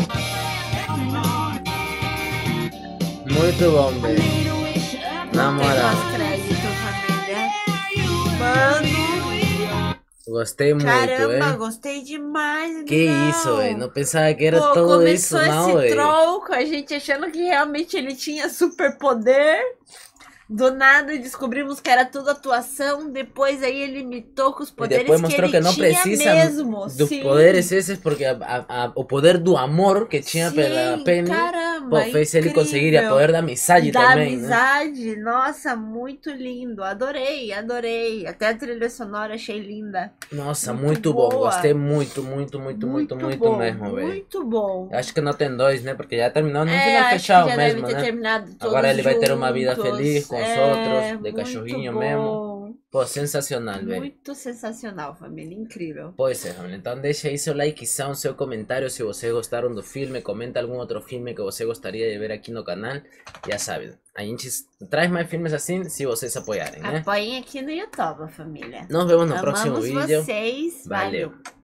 Muito bom, véi. Na moral. Tem crédito, família. Mano. Gostei muito, Caramba, eh. gostei demais. Que não. isso, véi. Não pensava que era Pô, tudo isso, começou não, esse véi. troll com a gente achando que realmente ele tinha superpoder. Do nada descobrimos que era tudo atuação, depois aí ele imitou com os E poderes depois que mostrou ele que não tinha precisa mesmo. dos Sim. poderes esses, porque a, a, a, o poder do amor que tinha Sim, pela Penny, caramba, pô, fez ele conseguir o incrível. poder da amizade Da também, né? amizade, nossa, muito lindo. Adorei, adorei. Até a trilha sonora achei linda. Nossa, Muito muito, bom, boa. gostei muito, muito, muito, muito, muito, bom, mesmo, velho. Muito bom. Acho que não tem dois, né? Porque já terminou no É, final acho fechado que já mesmo, deve ter né? terminado todos Agora ele vai ter uma vida juntos. feliz com os É, outros, de muito cachorrinho bom. mesmo. Pô, sensacional, velho. Muito sensacional, família. Incrível. Pois é, família. Então deixa aí seu likezão, seu comentário se vocês gostaram do filme. Comenta algum outro filme que você gostaria de ver aqui no canal. Já sabe, a gente traz mais filmes assim se vocês apoiarem, né? Apoiem aqui no YouTube, família. Nos vemos no Amamos próximo vídeo. vocês. Valeu. Valeu.